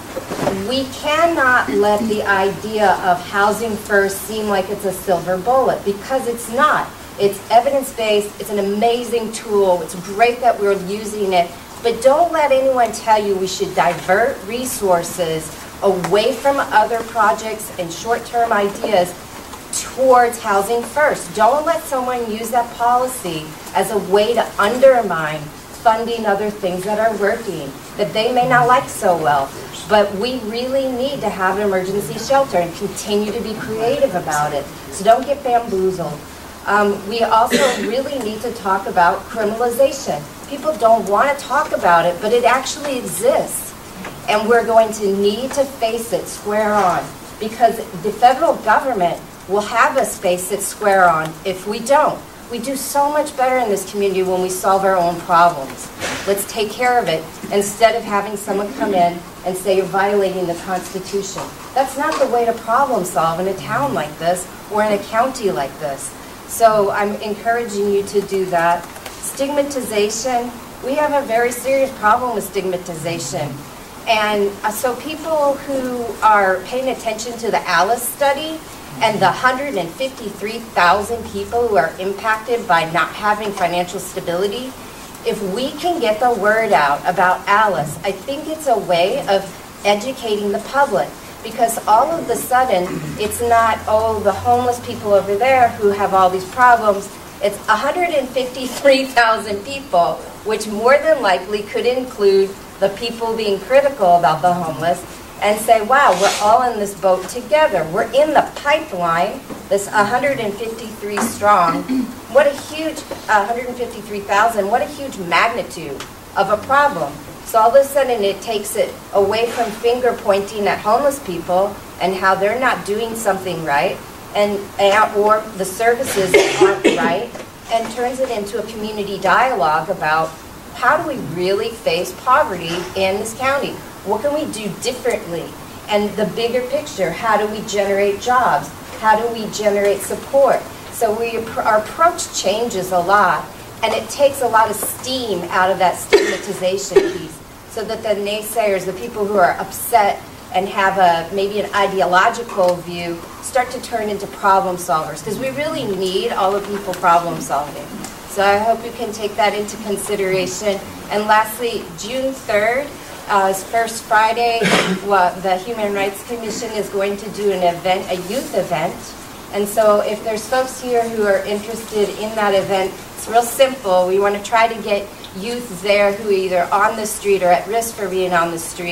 We cannot let the idea of housing first seem like it's a silver bullet, because it's not. It's evidence-based, it's an amazing tool, it's great that we're using it, but don't let anyone tell you we should divert resources away from other projects and short-term ideas towards housing first. Don't let someone use that policy as a way to undermine funding other things that are working, that they may not like so well. But we really need to have an emergency shelter and continue to be creative about it. So don't get bamboozled. Um, we also really need to talk about criminalization. People don't want to talk about it, but it actually exists. And we're going to need to face it square on, because the federal government will have us face it square on if we don't. We do so much better in this community when we solve our own problems. Let's take care of it instead of having someone come in and say you're violating the Constitution. That's not the way to problem solve in a town like this or in a county like this. So I'm encouraging you to do that. Stigmatization, we have a very serious problem with stigmatization. And uh, so people who are paying attention to the ALICE study and the one hundred fifty-three thousand people who are impacted by not having financial stability, if we can get the word out about ALICE, I think it's a way of educating the public. Because all of a sudden, it's not, oh, the homeless people over there who have all these problems. It's one hundred fifty-three thousand people, which more than likely could include the people being critical about the homeless, and say, wow, we're all in this boat together. We're in the pipeline, this one hundred fifty-three strong. What a huge, uh, one hundred fifty-three thousand, what a huge magnitude of a problem. So all of a sudden it takes it away from finger pointing at homeless people and how they're not doing something right, and, and or the services aren't right, and turns it into a community dialogue about how do we really face poverty in this county? What can we do differently? And the bigger picture, how do we generate jobs? How do we generate support? So we, our approach changes a lot, and it takes a lot of steam out of that stigmatization piece, so that the naysayers, the people who are upset and have a maybe an ideological view, start to turn into problem solvers, because we really need all the people problem solving. So I hope you can take that into consideration. And lastly, June third, uh, is First Friday, well, the Human Rights Commission is going to do an event, a youth event. And so if there's folks here who are interested in that event, it's real simple. We want to try to get youth there who are either on the street or at risk for being on the street.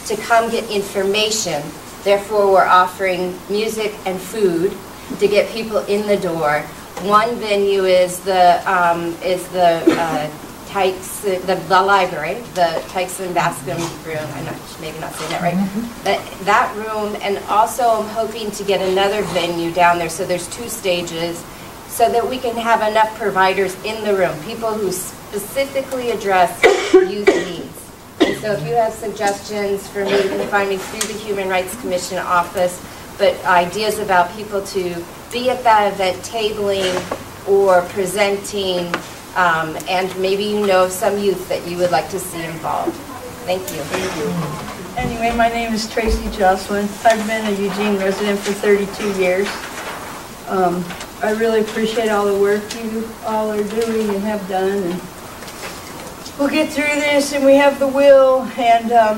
to come get information. Therefore, we're offering music and food to get people in the door. One venue is the um, is the uh, Tykes, the, the library, the Tykes and Bascom room. I'm not, maybe not saying that right. That, that room, and also I'm hoping to get another venue down there, so there's two stages, so that we can have enough providers in the room, people who specifically address youth needs. And so if you have suggestions for me, you can find me through the Human Rights Commission office, but ideas about people to be at that event tabling or presenting. Um, and maybe you know some youth that you would like to see involved. Thank you. Thank you. Anyway, my name is Tracy Jocelyn. I've been a Eugene resident for thirty-two years. Um, I really appreciate all the work you all are doing and have done. And we'll get through this, and we have the will. And um,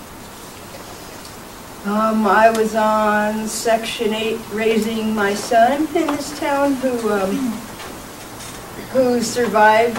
um, I was on Section eight raising my son in this town who... Um, who survived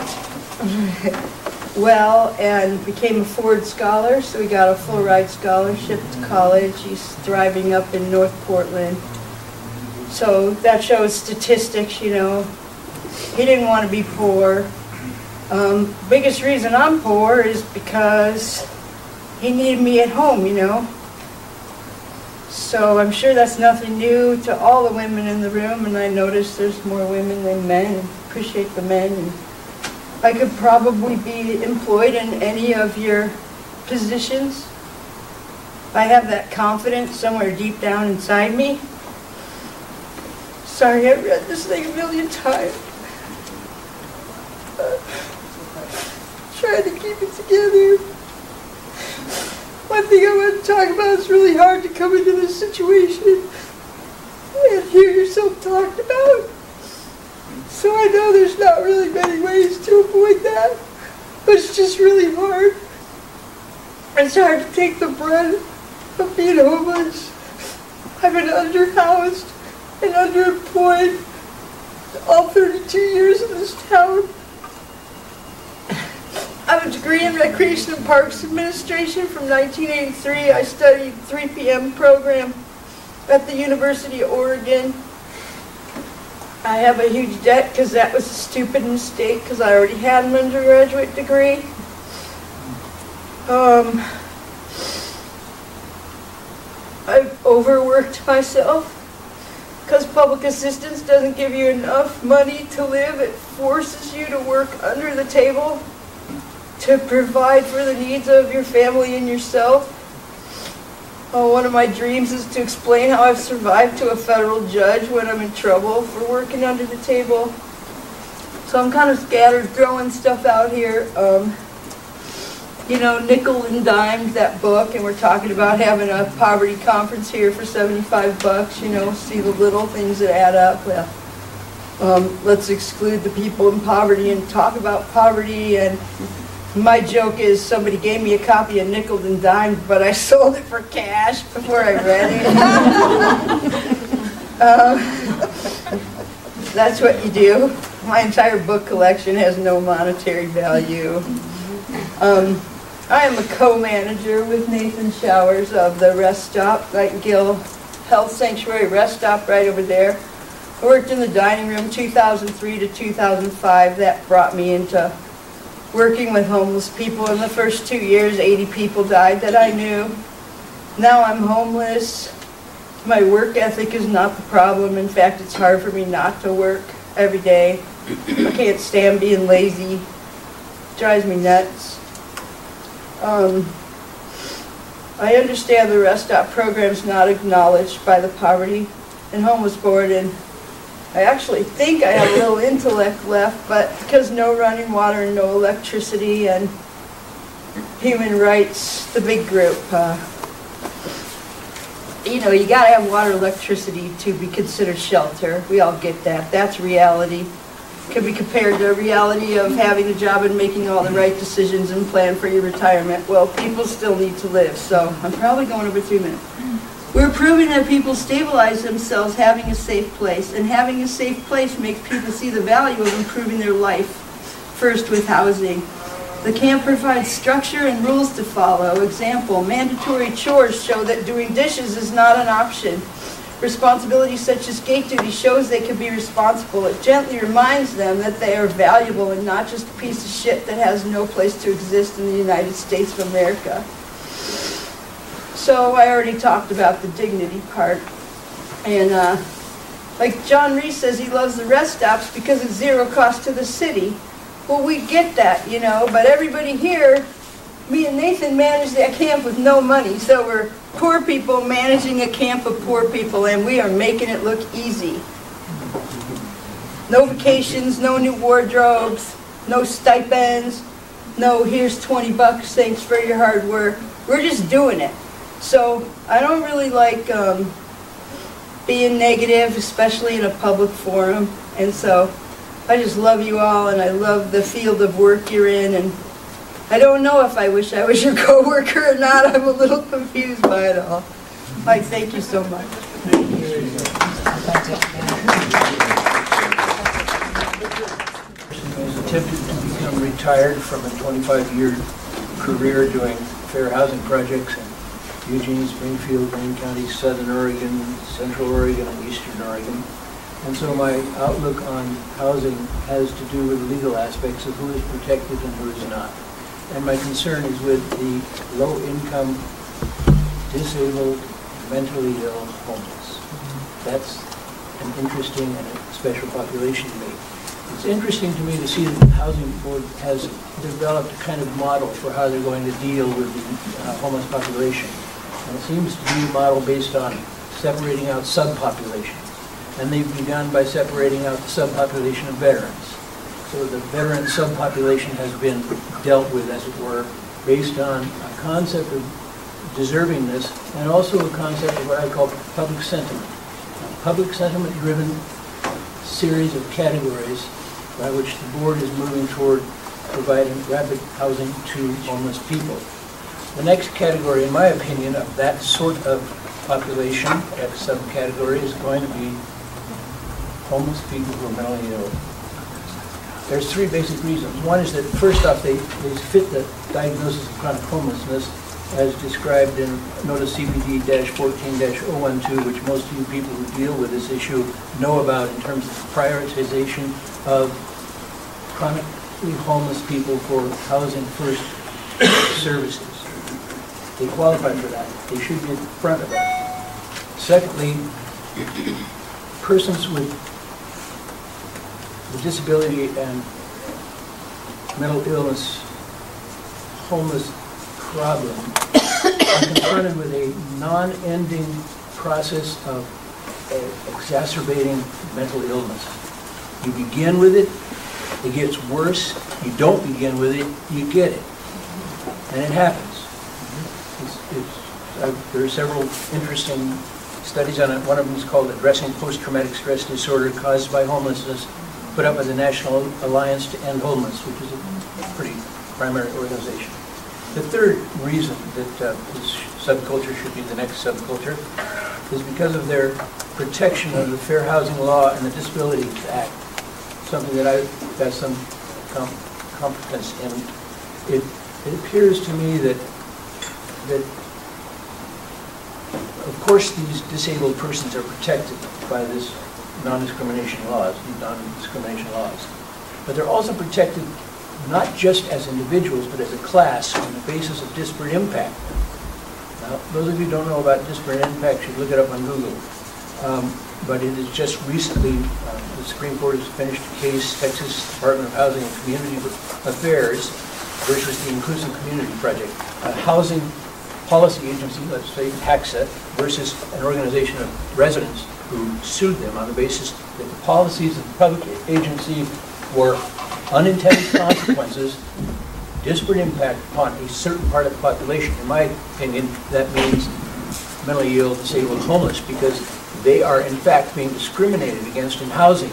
well and became a Ford Scholar, so he got a full ride scholarship to college. He's thriving up in North Portland. So that shows statistics, you know. He didn't want to be poor. Um, biggest reason I'm poor is because he needed me at home, you know. So I'm sure that's nothing new to all the women in the room, and I notice there's more women than men. Appreciate the men. And I could probably be employed in any of your positions. I have that confidence somewhere deep down inside me. Sorry, I've read this thing a million times. Uh, trying to keep it together. One thing I want to talk about, is really hard to come into this situation and hear yourself talked about. So I know there's not really many ways to avoid that, but it's just really hard. It's hard to take the brunt of being homeless. I've been underhoused and underemployed all thirty-two years in this town. I have a degree in Recreation and Parks Administration from nineteen eighty-three. I studied three P M program at the University of Oregon. I have a huge debt because that was a stupid mistake because I already had an undergraduate degree. Um, I've overworked myself because public assistance doesn't give you enough money to live. It forces you to work under the table to provide for the needs of your family and yourself. Oh, one of my dreams is to explain how I've survived to a federal judge when I'm in trouble for working under the table. So I'm kind of scattered, throwing stuff out here. Um, you know, nickel and dimed that book, and we're talking about having a poverty conference here for seventy-five bucks, you know, see the little things that add up. Well, um, let's exclude the people in poverty and talk about poverty. And my joke is somebody gave me a copy of Nickel and Dimed, but I sold it for cash before I read it. um, that's what you do. My entire book collection has no monetary value. Um, I am a co-manager with Nathan Showers of the Rest Stop, Nightingale Health Sanctuary Rest Stop right over there. I worked in the dining room two thousand three to two thousand five. That brought me into working with homeless people. In the first two years, eighty people died that I knew. Now I'm homeless. My work ethic is not the problem. In fact, it's hard for me not to work every day. I can't stand being lazy. It drives me nuts. Um, I understand the Rest Stop program is not acknowledged by the Poverty and Homeless Board, and I actually think I have a little intellect left, but because no running water and no electricity and human rights, the big group, uh, you know, you gotta have water, electricity to be considered shelter. We all get that. That's reality. Can be compared to the reality of having a job and making all the right decisions and plan for your retirement. Well, people still need to live, so I'm probably going over three minutes. We're proving that people stabilize themselves having a safe place, and having a safe place makes people see the value of improving their life, first with housing. The camp provides structure and rules to follow. Example, mandatory chores show that doing dishes is not an option. Responsibilities such as gate duty shows they can be responsible. It gently reminds them that they are valuable and not just a piece of shit that has no place to exist in the United States of America. So I already talked about the dignity part. And uh, like John Reese says, he loves the rest stops because it's zero cost to the city. Well, we get that, you know, but everybody here, me and Nathan managed that camp with no money, so we're poor people managing a camp of poor people, and we are making it look easy. No vacations, no new wardrobes, no stipends, no here's twenty bucks, thanks for your hard work. We're just doing it. So I don't really like um, being negative, especially in a public forum, and so I just love you all, and I love the field of work you're in, and I don't know if I wish I was your coworker or not. I'm a little confused by it all. I thank you so much. I was attempted to become retired from a twenty-five year career doing fair housing projects in Eugene, Springfield, Wayne County, Southern Oregon, Central Oregon, and Eastern Oregon. And so my outlook on housing has to do with the legal aspects of who is protected and who is not. And my concern is with the low-income, disabled, mentally ill, homeless. That's an interesting and a special population to me. It's interesting to me to see that the Housing Board has developed a kind of model for how they're going to deal with the uh, homeless population. And it seems to be a model based on separating out subpopulations. And they've begun by separating out the subpopulation of veterans. So the veteran subpopulation has been dealt with, as it were, based on a concept of deservingness and also a concept of what I call public sentiment. A public sentiment-driven series of categories by which the board is moving toward providing rapid housing to homeless people. The next category, in my opinion, of that sort of population, that subcategory, is going to be homeless people who are mentally ill. There's three basic reasons. One is that, first off, they, they fit the diagnosis of chronic homelessness as described in Notice C P D fourteen dash oh one two, which most of you people who deal with this issue know about in terms of prioritization of chronically homeless people for housing first services. They qualify for that. They should be at the front of that. Secondly, persons with the disability and mental illness homeless problem are confronted with a non-ending process of uh, exacerbating mental illness. You begin with it, it gets worse. You don't begin with it, you get it. And it happens. It's, it's, uh, there are several interesting studies on it. One of them is called Addressing Post-Traumatic Stress Disorder Caused by Homelessness, put up by the National Alliance to End Homelessness, which is a pretty primary organization. The third reason that uh, this subculture should be the next subculture is because of their protection of the Fair Housing Law and the Disability Act, something that I've got some com competence in. It, it appears to me that, that, of course, these disabled persons are protected by this non-discrimination laws, these non-discrimination laws. But they're also protected not just as individuals, but as a class on the basis of disparate impact. Now, those of you who don't know about disparate impact should look it up on Google. Um, but it is just recently, uh, the Supreme Court has finished a case, Texas Department of Housing and Community Affairs versus the Inclusive Community Project, a housing policy agency, let's say HACSA, versus an organization of residents who sued them on the basis that the policies of the public agency were unintended consequences, disparate impact upon a certain part of the population. In my opinion, that means mentally ill, disabled, homeless, because they are in fact being discriminated against in housing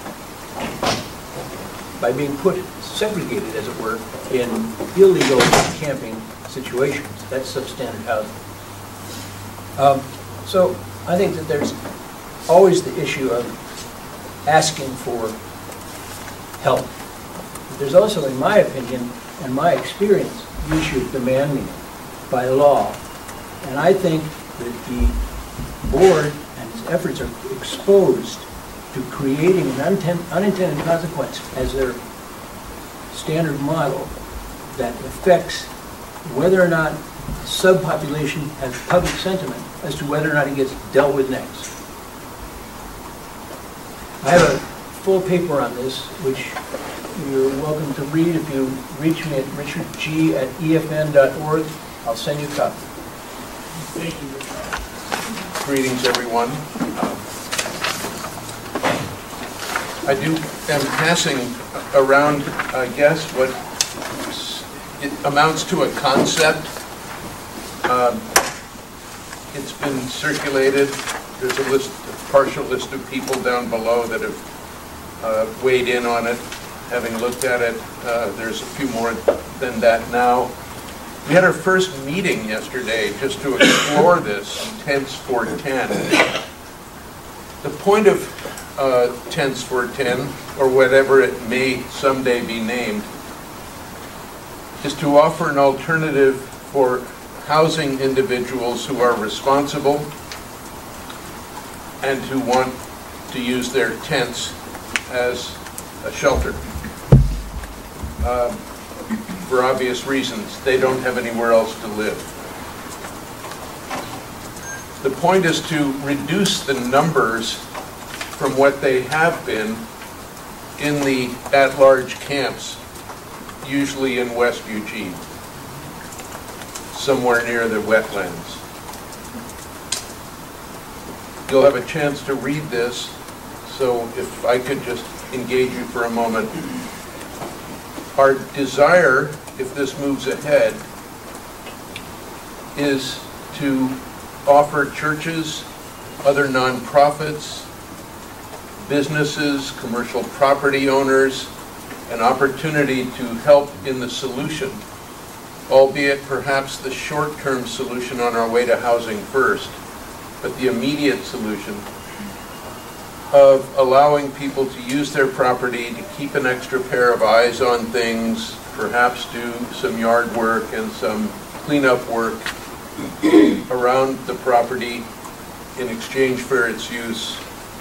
by being put, segregated as it were, in illegal camping situations. That's substandard housing. Um, so I think that there's always the issue of asking for help There's also, in my opinion and my experience, you should demand it by law. And I think that the board and its efforts are exposed to creating an unintended consequence as their standard model that affects whether or not subpopulation has public sentiment as to whether or not it gets dealt with next. I have a full paper on this, which you're welcome to read if you reach me at richard g at e f n dot org. I'll send you a copy. Thank you, Richard. Greetings, everyone. Um, I do am passing around, I guess, what it amounts to a concept. Um, it's been circulated. There's a list, a partial list of people down below that have uh, weighed in on it, having looked at it. Uh, there's a few more than that now. We had our first meeting yesterday just to explore this, Tents for ten. The point of uh, Tents for ten, or whatever it may someday be named, is to offer an alternative for housing individuals who are responsible and who want to use their tents as a shelter. Uh, for obvious reasons, they don't have anywhere else to live. The point is to reduce the numbers from what they have been in the at-large camps, usually in West Eugene, somewhere near the wetlands. You'll have a chance to read this, so if I could just engage you for a moment. Our desire, if this moves ahead, is to offer churches, other nonprofits, businesses, commercial property owners, an opportunity to help in the solution, albeit perhaps the short-term solution on our way to housing first, but the immediate solution of allowing people to use their property to keep an extra pair of eyes on things, perhaps do some yard work and some cleanup work around the property in exchange for its use,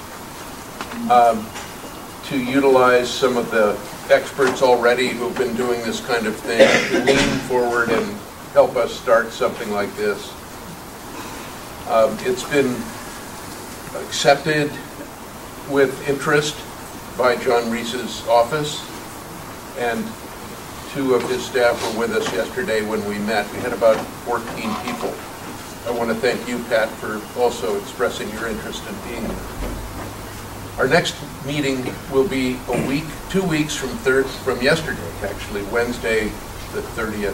um, to utilize some of the experts already who've been doing this kind of thing to lean forward and help us start something like this. Um, it's been accepted with interest by John Reese's office, and two of his staff were with us yesterday when we met. We had about fourteen people. I want to thank you, Pat, for also expressing your interest in being here. Our next meeting will be a week, two weeks from third, from yesterday, actually, Wednesday the thirtieth.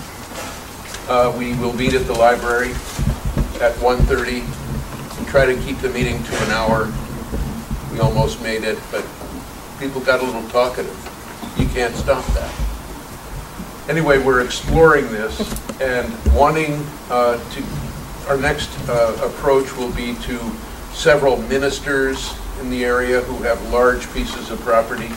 Uh, we will meet at the library at one thirty and try to keep the meeting to an hour. We almost made it, but people got a little talkative. You can't stop that. Anyway, we're exploring this and wanting uh, to, our next uh, approach will be to several ministers in the area who have large pieces of property,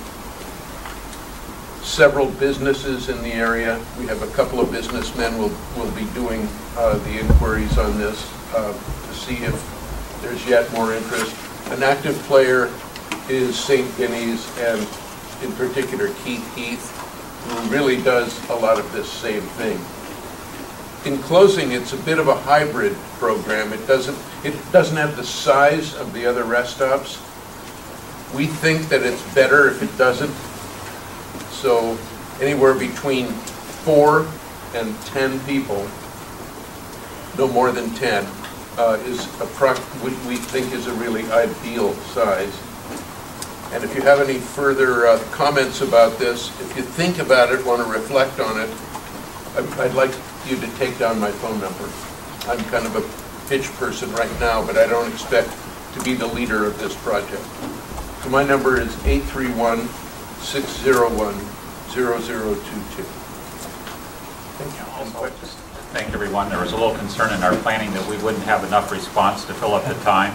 several businesses in the area. We have a couple of businessmen will will be doing uh, the inquiries on this uh, to see if there's yet more interest. An active player is Saint Denis, and in particular Keith Heath, who really does a lot of this same thing. In closing, it's a bit of a hybrid program. It doesn't it doesn't have the size of the other rest stops. We think that it's better if it doesn't. So anywhere between four and ten people, no more than ten, uh, is a pro we, we think is a really ideal size. And if you have any further uh, comments about this, if you think about it, want to reflect on it, I'd, I'd like you to take down my phone number. I'm kind of a pitch person right now, but I don't expect to be the leader of this project. So my number is eight three one, six zero one, zero zero two two. Thank everyone. There was a little concern in our planning that we wouldn't have enough response to fill up the time.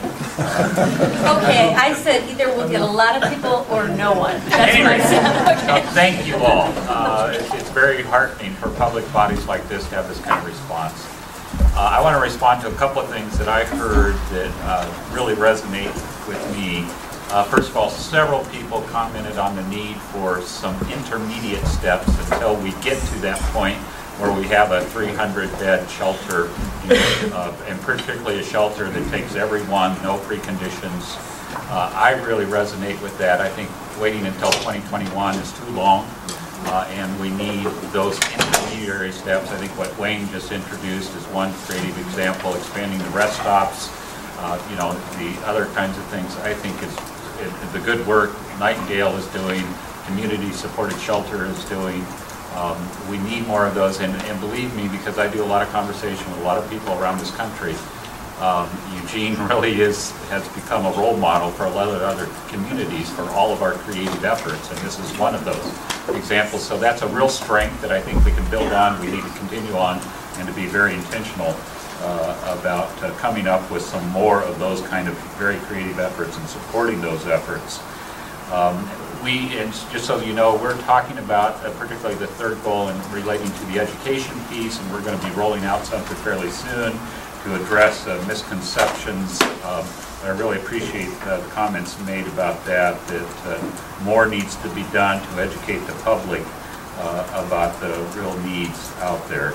Okay, I said either we'll get a lot of people or no one. That's Anyway, what I said. Okay. no, thank you all. Uh, it- It's very heartening for public bodies like this to have this kind of response. Uh, I want to respond to a couple of things that I heard that uh, really resonate with me. Uh, First of all, several people commented on the need for some intermediate steps until we get to that point where we have a three hundred bed shelter, you know, uh, and particularly a shelter that takes everyone, no preconditions. Uh, I really resonate with that. I think waiting until twenty twenty-one is too long, uh, and we need those intermediary steps. I think what Wayne just introduced is one creative example, expanding the rest stops, uh, you know, the other kinds of things. I think is it, the good work Nightingale is doing, community-supported shelter is doing. Um, we need more of those, and, and believe me, because I do a lot of conversation with a lot of people around this country, um, Eugene really is has become a role model for a lot of other communities for all of our creative efforts, and this is one of those examples. So that's a real strength that I think we can build on, we need to continue on, and to be very intentional uh, about uh, coming up with some more of those kind of very creative efforts and supporting those efforts. Um, We, and just so you know, we're talking about uh, particularly the third goal and relating to the education piece, and we're going to be rolling out something fairly soon to address uh, misconceptions. Um, I really appreciate uh, the comments made about that, that uh, more needs to be done to educate the public uh, about the real needs out there.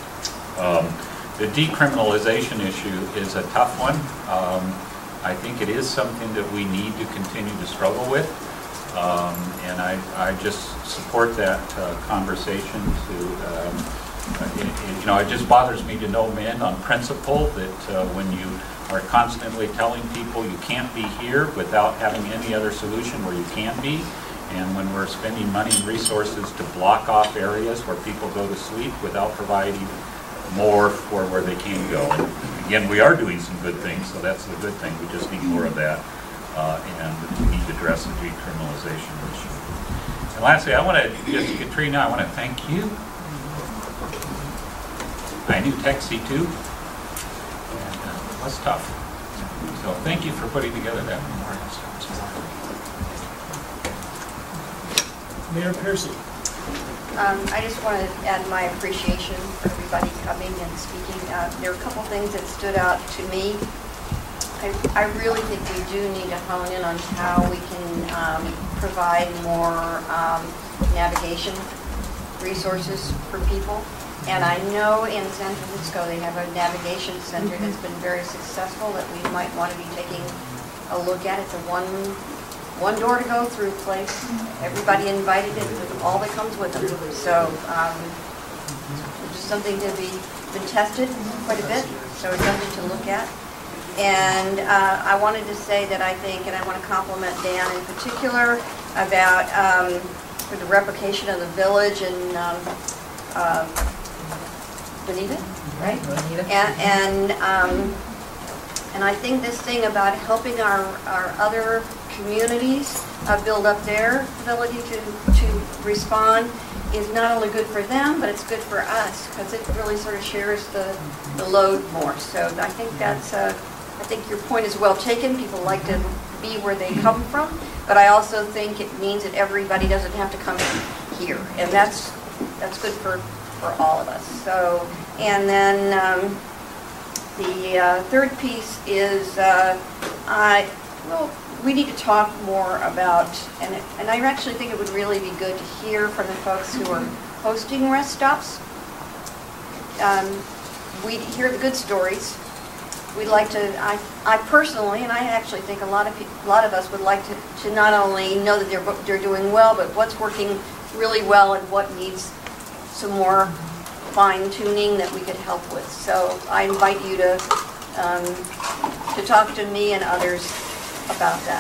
Um, the decriminalization issue is a tough one. Um, I think it is something that we need to continue to struggle with. Um, and I, I just support that uh, conversation to, um, it, it, you know, it just bothers me to no end on principle that uh, when you are constantly telling people you can't be here without having any other solution where you can be, and when we're spending money and resources to block off areas where people go to sleep without providing more for where they can go. And again, we are doing some good things, so that's the good thing. We just need more of that. Uh, and we need to address the decriminalization issue. And lastly, I want to, just Katrina, I want to thank you. I knew Texie too, and uh, it was tough. So thank you for putting together that memorial service. Mayor Piercy. Um, I just want to add my appreciation for everybody coming and speaking. Uh, there are a couple things that stood out to me. I, I really think we do need to hone in on how we can um, provide more um, navigation resources for people. And I know in San Francisco they have a navigation center that's been very successful that we might want to be taking a look at. It's a one one door to go through place. Everybody invited in with all that comes with them. So um, it's just something to be been tested quite a bit. So it's something to look at. And uh, I wanted to say that I think, and I want to compliment Dan in particular, about um, for the replication of the village in um, uh, Bonita, right? Bonita. And and, um, and I think this thing about helping our, our other communities uh, build up their ability to, to respond is not only good for them, but it's good for us, because it really sort of shares the, the load more. So I think that's a I think your point is well taken. People like to be where they come from, but I also think it means that everybody doesn't have to come here, and that's that's good for for all of us. So, and then um, the uh, third piece is uh, I well we need to talk more about, and it, and I actually think it would really be good to hear from the folks who are hosting rest stops. Um, we hear the good stories. We'd like to, I, I personally, and I actually think a lot of people, a lot of us would like to, to not only know that they're, they're doing well, but what's working really well and what needs some more fine tuning that we could help with. So I invite you to, um, to talk to me and others about that.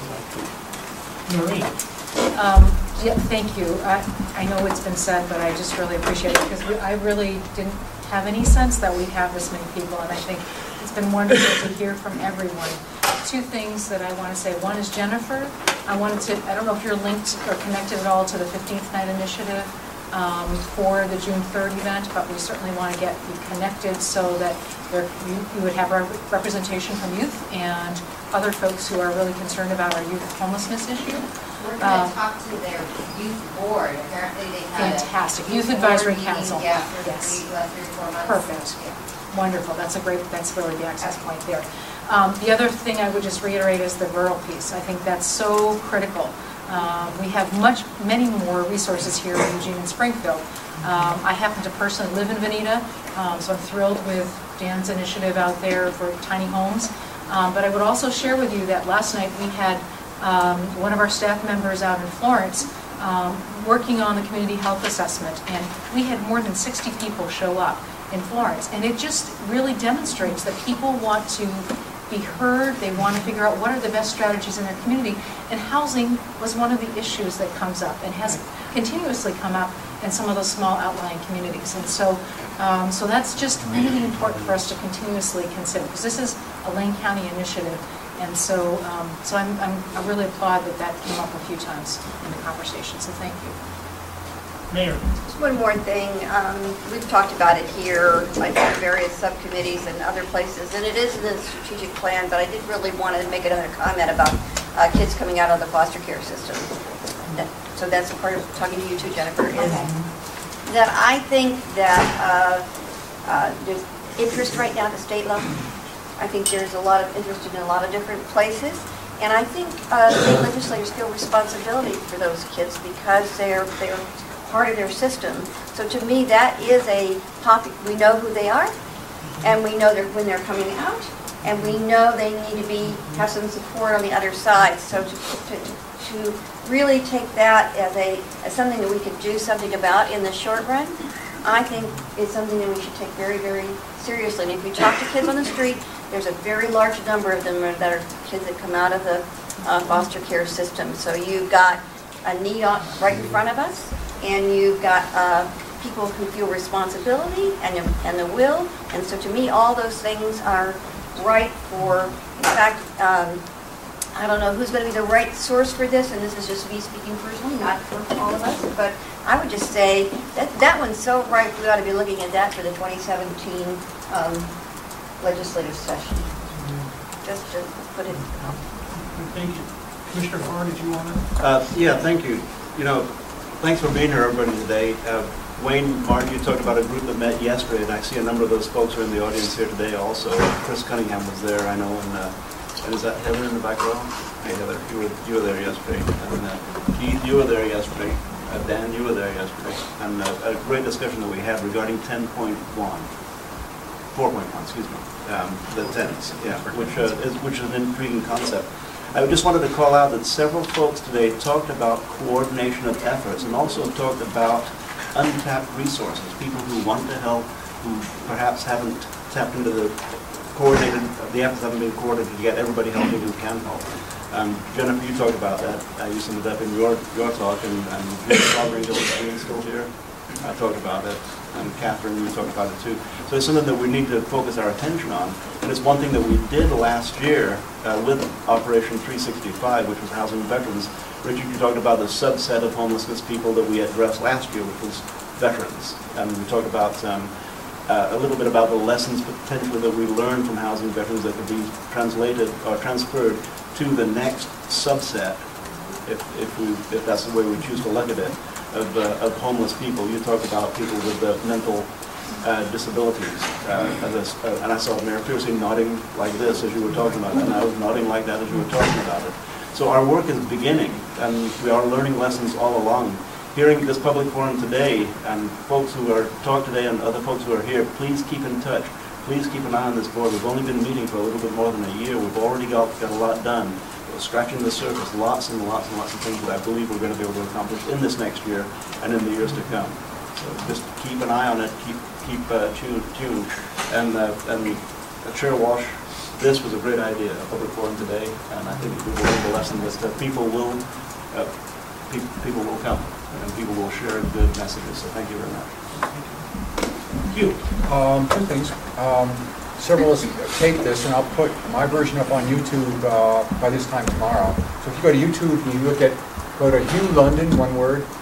Marie. Um, yeah, thank you. I, I know it's been said, but I just really appreciate it because we, I really didn't have any sense that we have this many people, and I think it's been wonderful to hear from everyone. Two things that I want to say. One is Jennifer. I wanted to, I don't know if you're linked or connected at all to the fifteenth Night Initiative. um, for the June third event, but we certainly want to get you connected so that there, you, you would have rep representation from youth and other folks who are really concerned about our youth homelessness issue. We're going Um, to talk to their youth board. Apparently they had a Fantastic. youth Youth Advisory board meeting, Council. Yeah, for Yes. three, uh, three or four months. Perfect. Wonderful. That's a great, that's really the access point there. Um, the other thing I would just reiterate is the rural piece. I think that's so critical. Um, we have much, many more resources here in Eugene and Springfield. Um, I happen to personally live in Veneta, um, so I'm thrilled with Dan's initiative out there for tiny homes. Um, but I would also share with you that last night we had um, one of our staff members out in Florence um, working on the community health assessment, and we had more than sixty people show up in Florence, and it just really demonstrates that people want to be heard, they want to figure out what are the best strategies in their community, and housing was one of the issues that comes up and has continuously come up in some of those small outlying communities. And so, um, so that's just really important for us to continuously consider, because this is a Lane County initiative, and so, um, so I'm, I'm, I really applaud that that came up a few times in the conversation, so thank you. Mayor. Just one more thing. Um, we've talked about it here, like in various subcommittees and other places, and it is in the strategic plan, but I did really want to make another comment about uh, kids coming out of the foster care system. That, so that's part of talking to you too, Jennifer, is okay. that I think that uh, uh, there's interest right now at the state level. I think there's a lot of interest in a lot of different places. And I think uh, state legislators feel responsibility for those kids because they're they're part of their system. So to me, that is a topic. We know who they are, and we know they're, when they're coming out, and we know they need to be have some support on the other side. So to, to, to really take that as a as something that we could do something about in the short run, I think is something that we should take very, very seriously. And if you talk to kids on the street, there's a very large number of them that are kids that come out of the uh, foster care system. So you've got a need on, right in front of us, and you've got uh, people who feel responsibility and, and the will. And so to me, all those things are right for, in fact, um, I don't know who's going to be the right source for this, and this is just me speaking personally, not for all of us, but I would just say that that one's so right, we ought to be looking at that for the twenty seventeen um, legislative session. Just to put it out. Thank you. Commissioner Farr, did you want to? Uh, yeah, thank you. You know, thanks for being here, everybody, today. Uh, Wayne, Martin, you talked about a group that met yesterday, and I see a number of those folks are in the audience here today also. Chris Cunningham was there, I know, and, uh, and is that Heather in the back row? Hey, Heather, you were, you were there yesterday. And uh, Keith, you were there yesterday. Uh, Dan, you were there yesterday. And uh, a great discussion that we had regarding ten point one. four point one, excuse me, um, the tents, yeah, which, uh, is, which is an intriguing concept. I just wanted to call out that several folks today talked about coordination of efforts and also talked about untapped resources, people who want to help, who perhaps haven't tapped into the coordinated, the efforts haven't been coordinated to get everybody helping who can help. Um, Jennifer, you talked about that. Uh, you summed it up in your, your talk, and, and Jim Caldering is still here. I talked about it, and Catherine, you talked about it too. So it's something that we need to focus our attention on, and it's one thing that we did last year uh, with Operation three sixty-five, which was housing veterans. Richard, you talked about the subset of homelessness people that we addressed last year, which was veterans, and we talked about um, uh, a little bit about the lessons potentially that we learned from housing veterans that could be translated or transferred to the next subset, if, if, we, if that's the way we choose to look at it, of, uh, of homeless people. You talked about people with uh, mental uh, disabilities. Uh, as a, uh, and I saw Mayor Piercy nodding like this as you were talking about it, and I was nodding like that as you were talking about it. So our work is beginning, and we are learning lessons all along. Hearing this public forum today, and folks who are talk today and other folks who are here, please keep in touch. Please keep an eye on this board. We've only been meeting for a little bit more than a year. We've already got, got a lot done. We're scratching the surface, lots and lots and lots of things that I believe we're going to be able to accomplish in this next year and in the years to come. So just keep an eye on it, keep keep uh, tuned, tuned. And, uh, and uh, Chair Walsh, this was a great idea, a public forum today, and I think we will learn the lesson is that people will, uh, pe people will come, and people will share good messages. So thank you very much. You. Um, two things. Um, several of us taped this, and I'll put my version up on YouTube uh, by this time tomorrow. So if you go to YouTube and you look at, go to Hugh London, one word,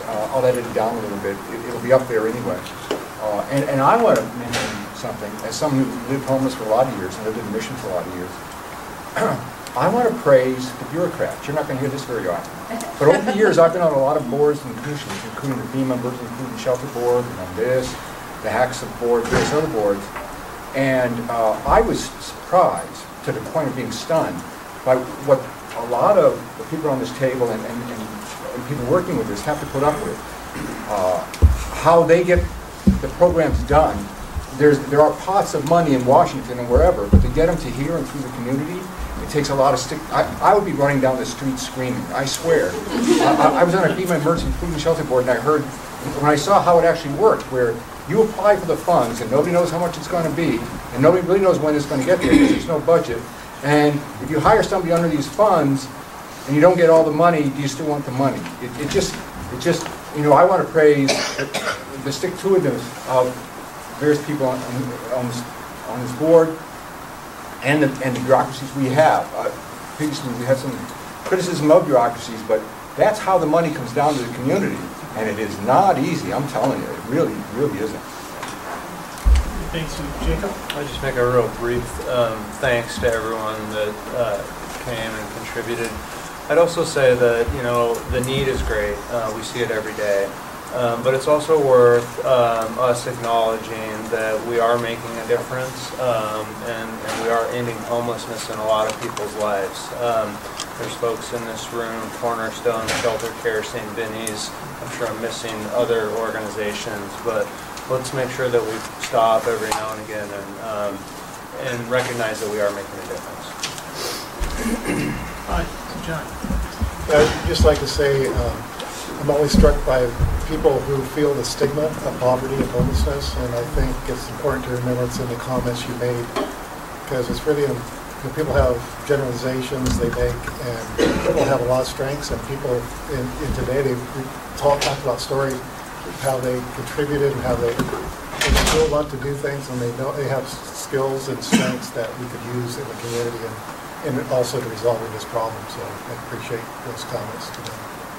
uh, I'll edit it down a little bit. It, it'll be up there anyway. Uh, and, and I want to mention something, as someone who lived homeless for a lot of years and lived in the Mission for a lot of years. I want to praise the bureaucrats. You're not going to hear this very often. But over the years, I've been on a lot of boards and commissions, including the FEMA Emergency Food and Shelter Board, and on this, the HACCP board, various other boards. And uh, I was surprised, to the point of being stunned, by what a lot of the people on this table and, and, and, and people working with this have to put up with. Uh, how they get the programs done. There's, there are pots of money in Washington and wherever, but to get them to here and through the community, it takes a lot of stick. I, I would be running down the street screaming, I swear. I, I was on a FEMA Emergency Food and Shelter Board, and I heard, when I saw how it actually worked, where you apply for the funds and nobody knows how much it's going to be, and nobody really knows when it's going to get there because there's no budget. And if you hire somebody under these funds and you don't get all the money, do you still want the money? It, it just, it just, you know, I want to praise the stick-to-itiveness of various people on, on, this, on this board and the, and the bureaucracies we have. Uh, previously, we had some criticism of bureaucracies, but that's how the money comes down to the community. And it is not easy, I'm telling you. It really, really isn't. Thanks, Jacob. I'll just make a real brief um, thanks to everyone that uh, came and contributed. I'd also say that, you know, the need is great. Uh, we see it every day. Um, but it's also worth um, us acknowledging that we are making a difference um, and, and we are ending homelessness in a lot of people's lives. Um, there's folks in this room, Cornerstone, Shelter Care, Saint Vinny's. I'm sure I'm missing other organizations, but let's make sure that we stop every now and again and, um, and recognize that we are making a difference. Hi, John. I'd just like to say um, I'm always struck by people who feel the stigma of poverty and homelessness, and I think it's important to remember it's in the comments you made, because it's really, you know, people have generalizations they make, and people have a lot of strengths, and people in, in today, they talk, talk about stories, how they contributed and how they, they still want to do things, and they know they have skills and strengths that we could use in the community and, and also to resolving this problem. So I appreciate those comments today.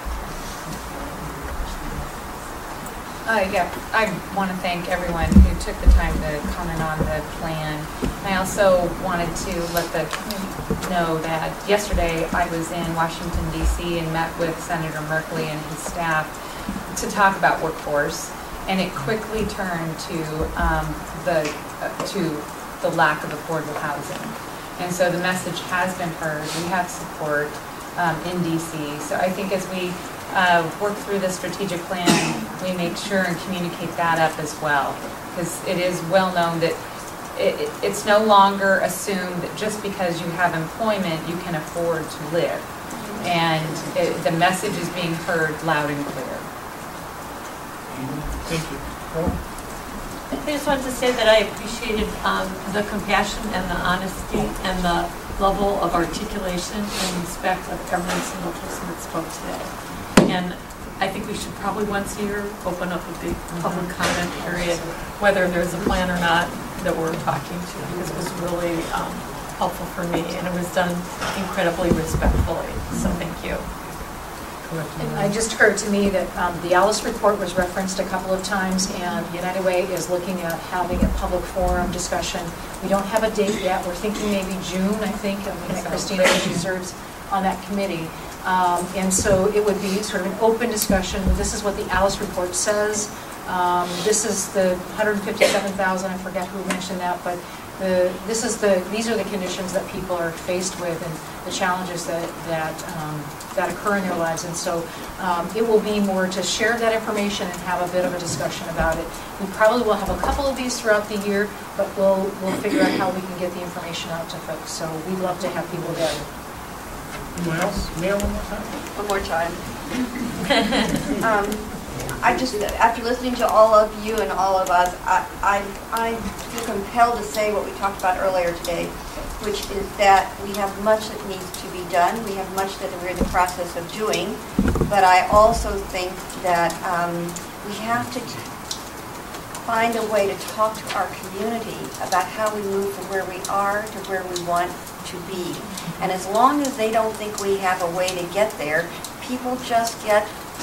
Uh, yeah, I want to thank everyone who took the time to comment on the plan. I also wanted to let the community know that yesterday I was in Washington, D C and met with Senator Merkley and his staff to talk about workforce, and it quickly turned to um, the uh, to the lack of affordable housing. And so the message has been heard. We have support um, in D C. So I think as we Uh, work through the strategic plan, we make sure and communicate that up as well, because it is well known that it, it, it's no longer assumed that just because you have employment you can afford to live, and it, the message is being heard loud and clear. Thank you. I just wanted to say that I appreciated um, the compassion and the honesty and the level of articulation and respect of every single person that spoke today. And I think we should probably once a year open up a big public comment period, whether there's a plan or not, that we're talking to, because it was really um, helpful for me, and it was done incredibly respectfully, so thank you. And it just occurred to me that um, the Alice report was referenced a couple of times, and United Way is looking at having a public forum discussion. We don't have a date yet. We're thinking maybe June, I think, and we have Christina, who serves on that committee. Um, and so it would be sort of an open discussion. This is what the Alice report says. Um, this is the one hundred fifty-seven thousand, I forget who mentioned that, but the, this is the, these are the conditions that people are faced with and the challenges that, that, um, that occur in their lives. And so um, it will be more to share that information and have a bit of a discussion about it. We probably will have a couple of these throughout the year, but we'll, we'll figure out how we can get the information out to folks. So we'd love to have people there. Anyone else? Mayor, one more time? One more time. um, I just, after listening to all of you and all of us, I, I, I feel compelled to say what we talked about earlier today, which is that we have much that needs to be done. We have much that we're in the process of doing. But I also think that um, we have to find a way to talk to our community about how we move from where we are to where we want to be. And as long as they don't think we have a way to get there, people just get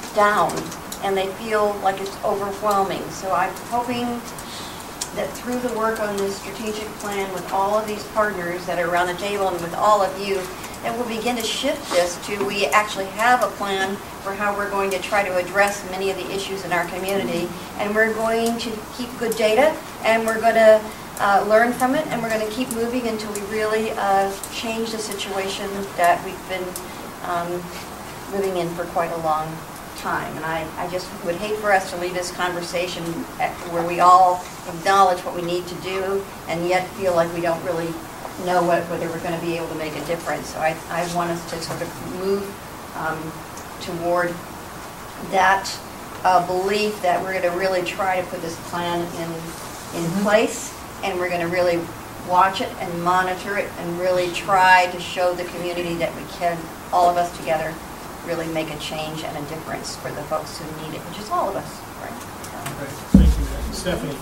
down and they feel like it's overwhelming. So I'm hoping that through the work on this strategic plan with all of these partners that are around the table and with all of you, that we'll begin to shift this to we actually have a plan for how we're going to try to address many of the issues in our community. And we're going to keep good data, and we're going to uh, learn from it, and we're going to keep moving until we really uh, change the situation that we've been um, living in for quite a long time. And I, I just would hate for us to leave this conversation at where we all acknowledge what we need to do and yet feel like we don't really know what, whether we're going to be able to make a difference. So I, I want us to sort of move um, toward that uh, belief that we're going to really try to put this plan in, in place, and we're going to really watch it and monitor it and really try to show the community that we can, all of us together, really make a change and a difference for the folks who need it, which is all of us, right? Great. Thank you, Stephanie.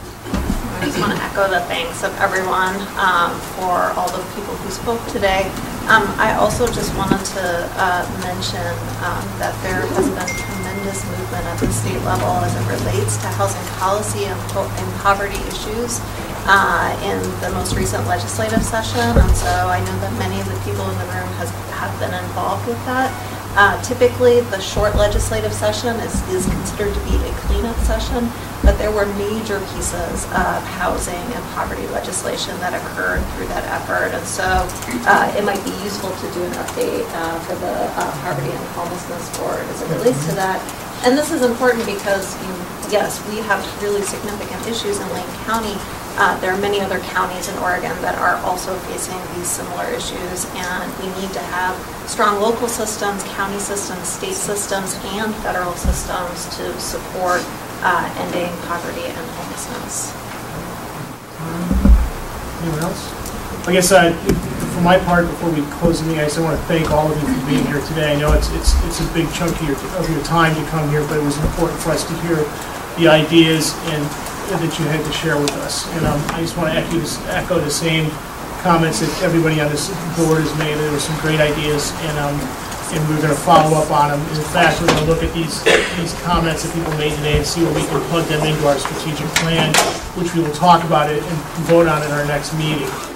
I just want to echo the thanks of everyone um, for all the people who spoke today. Um, I also just wanted to uh, mention um, that there has been tremendous movement at the state level as it relates to housing policy and, po and poverty issues uh, in the most recent legislative session. And so I know that many of the people in the room has, have been involved with that. Uh, typically, the short legislative session is, is considered to be a cleanup session, but there were major pieces of housing and poverty legislation that occurred through that effort. And so uh, it might be useful to do an update uh, for the uh, Poverty and Homelessness Board as it relates to that. And this is important because, you, yes, we have really significant issues in Lane County. Uh, there are many other counties in Oregon that are also facing these similar issues, and we need to have strong local systems, county systems, state systems, and federal systems to support uh, ending poverty and homelessness. Anyone else? I guess uh, for my part, before we close the meeting, I just want to thank all of you for being here today. I know it's it's it's a big chunk of your, of your time to come here, but it was important for us to hear the ideas and that you had to share with us. And um, I just want to echo, echo the same comments that everybody on this board has made. There were some great ideas, and um, and we're going to follow up on them. In fact, we're going to look at these these comments that people made today and see where we can plug them into our strategic plan, which we will talk about it and vote on in our next meeting.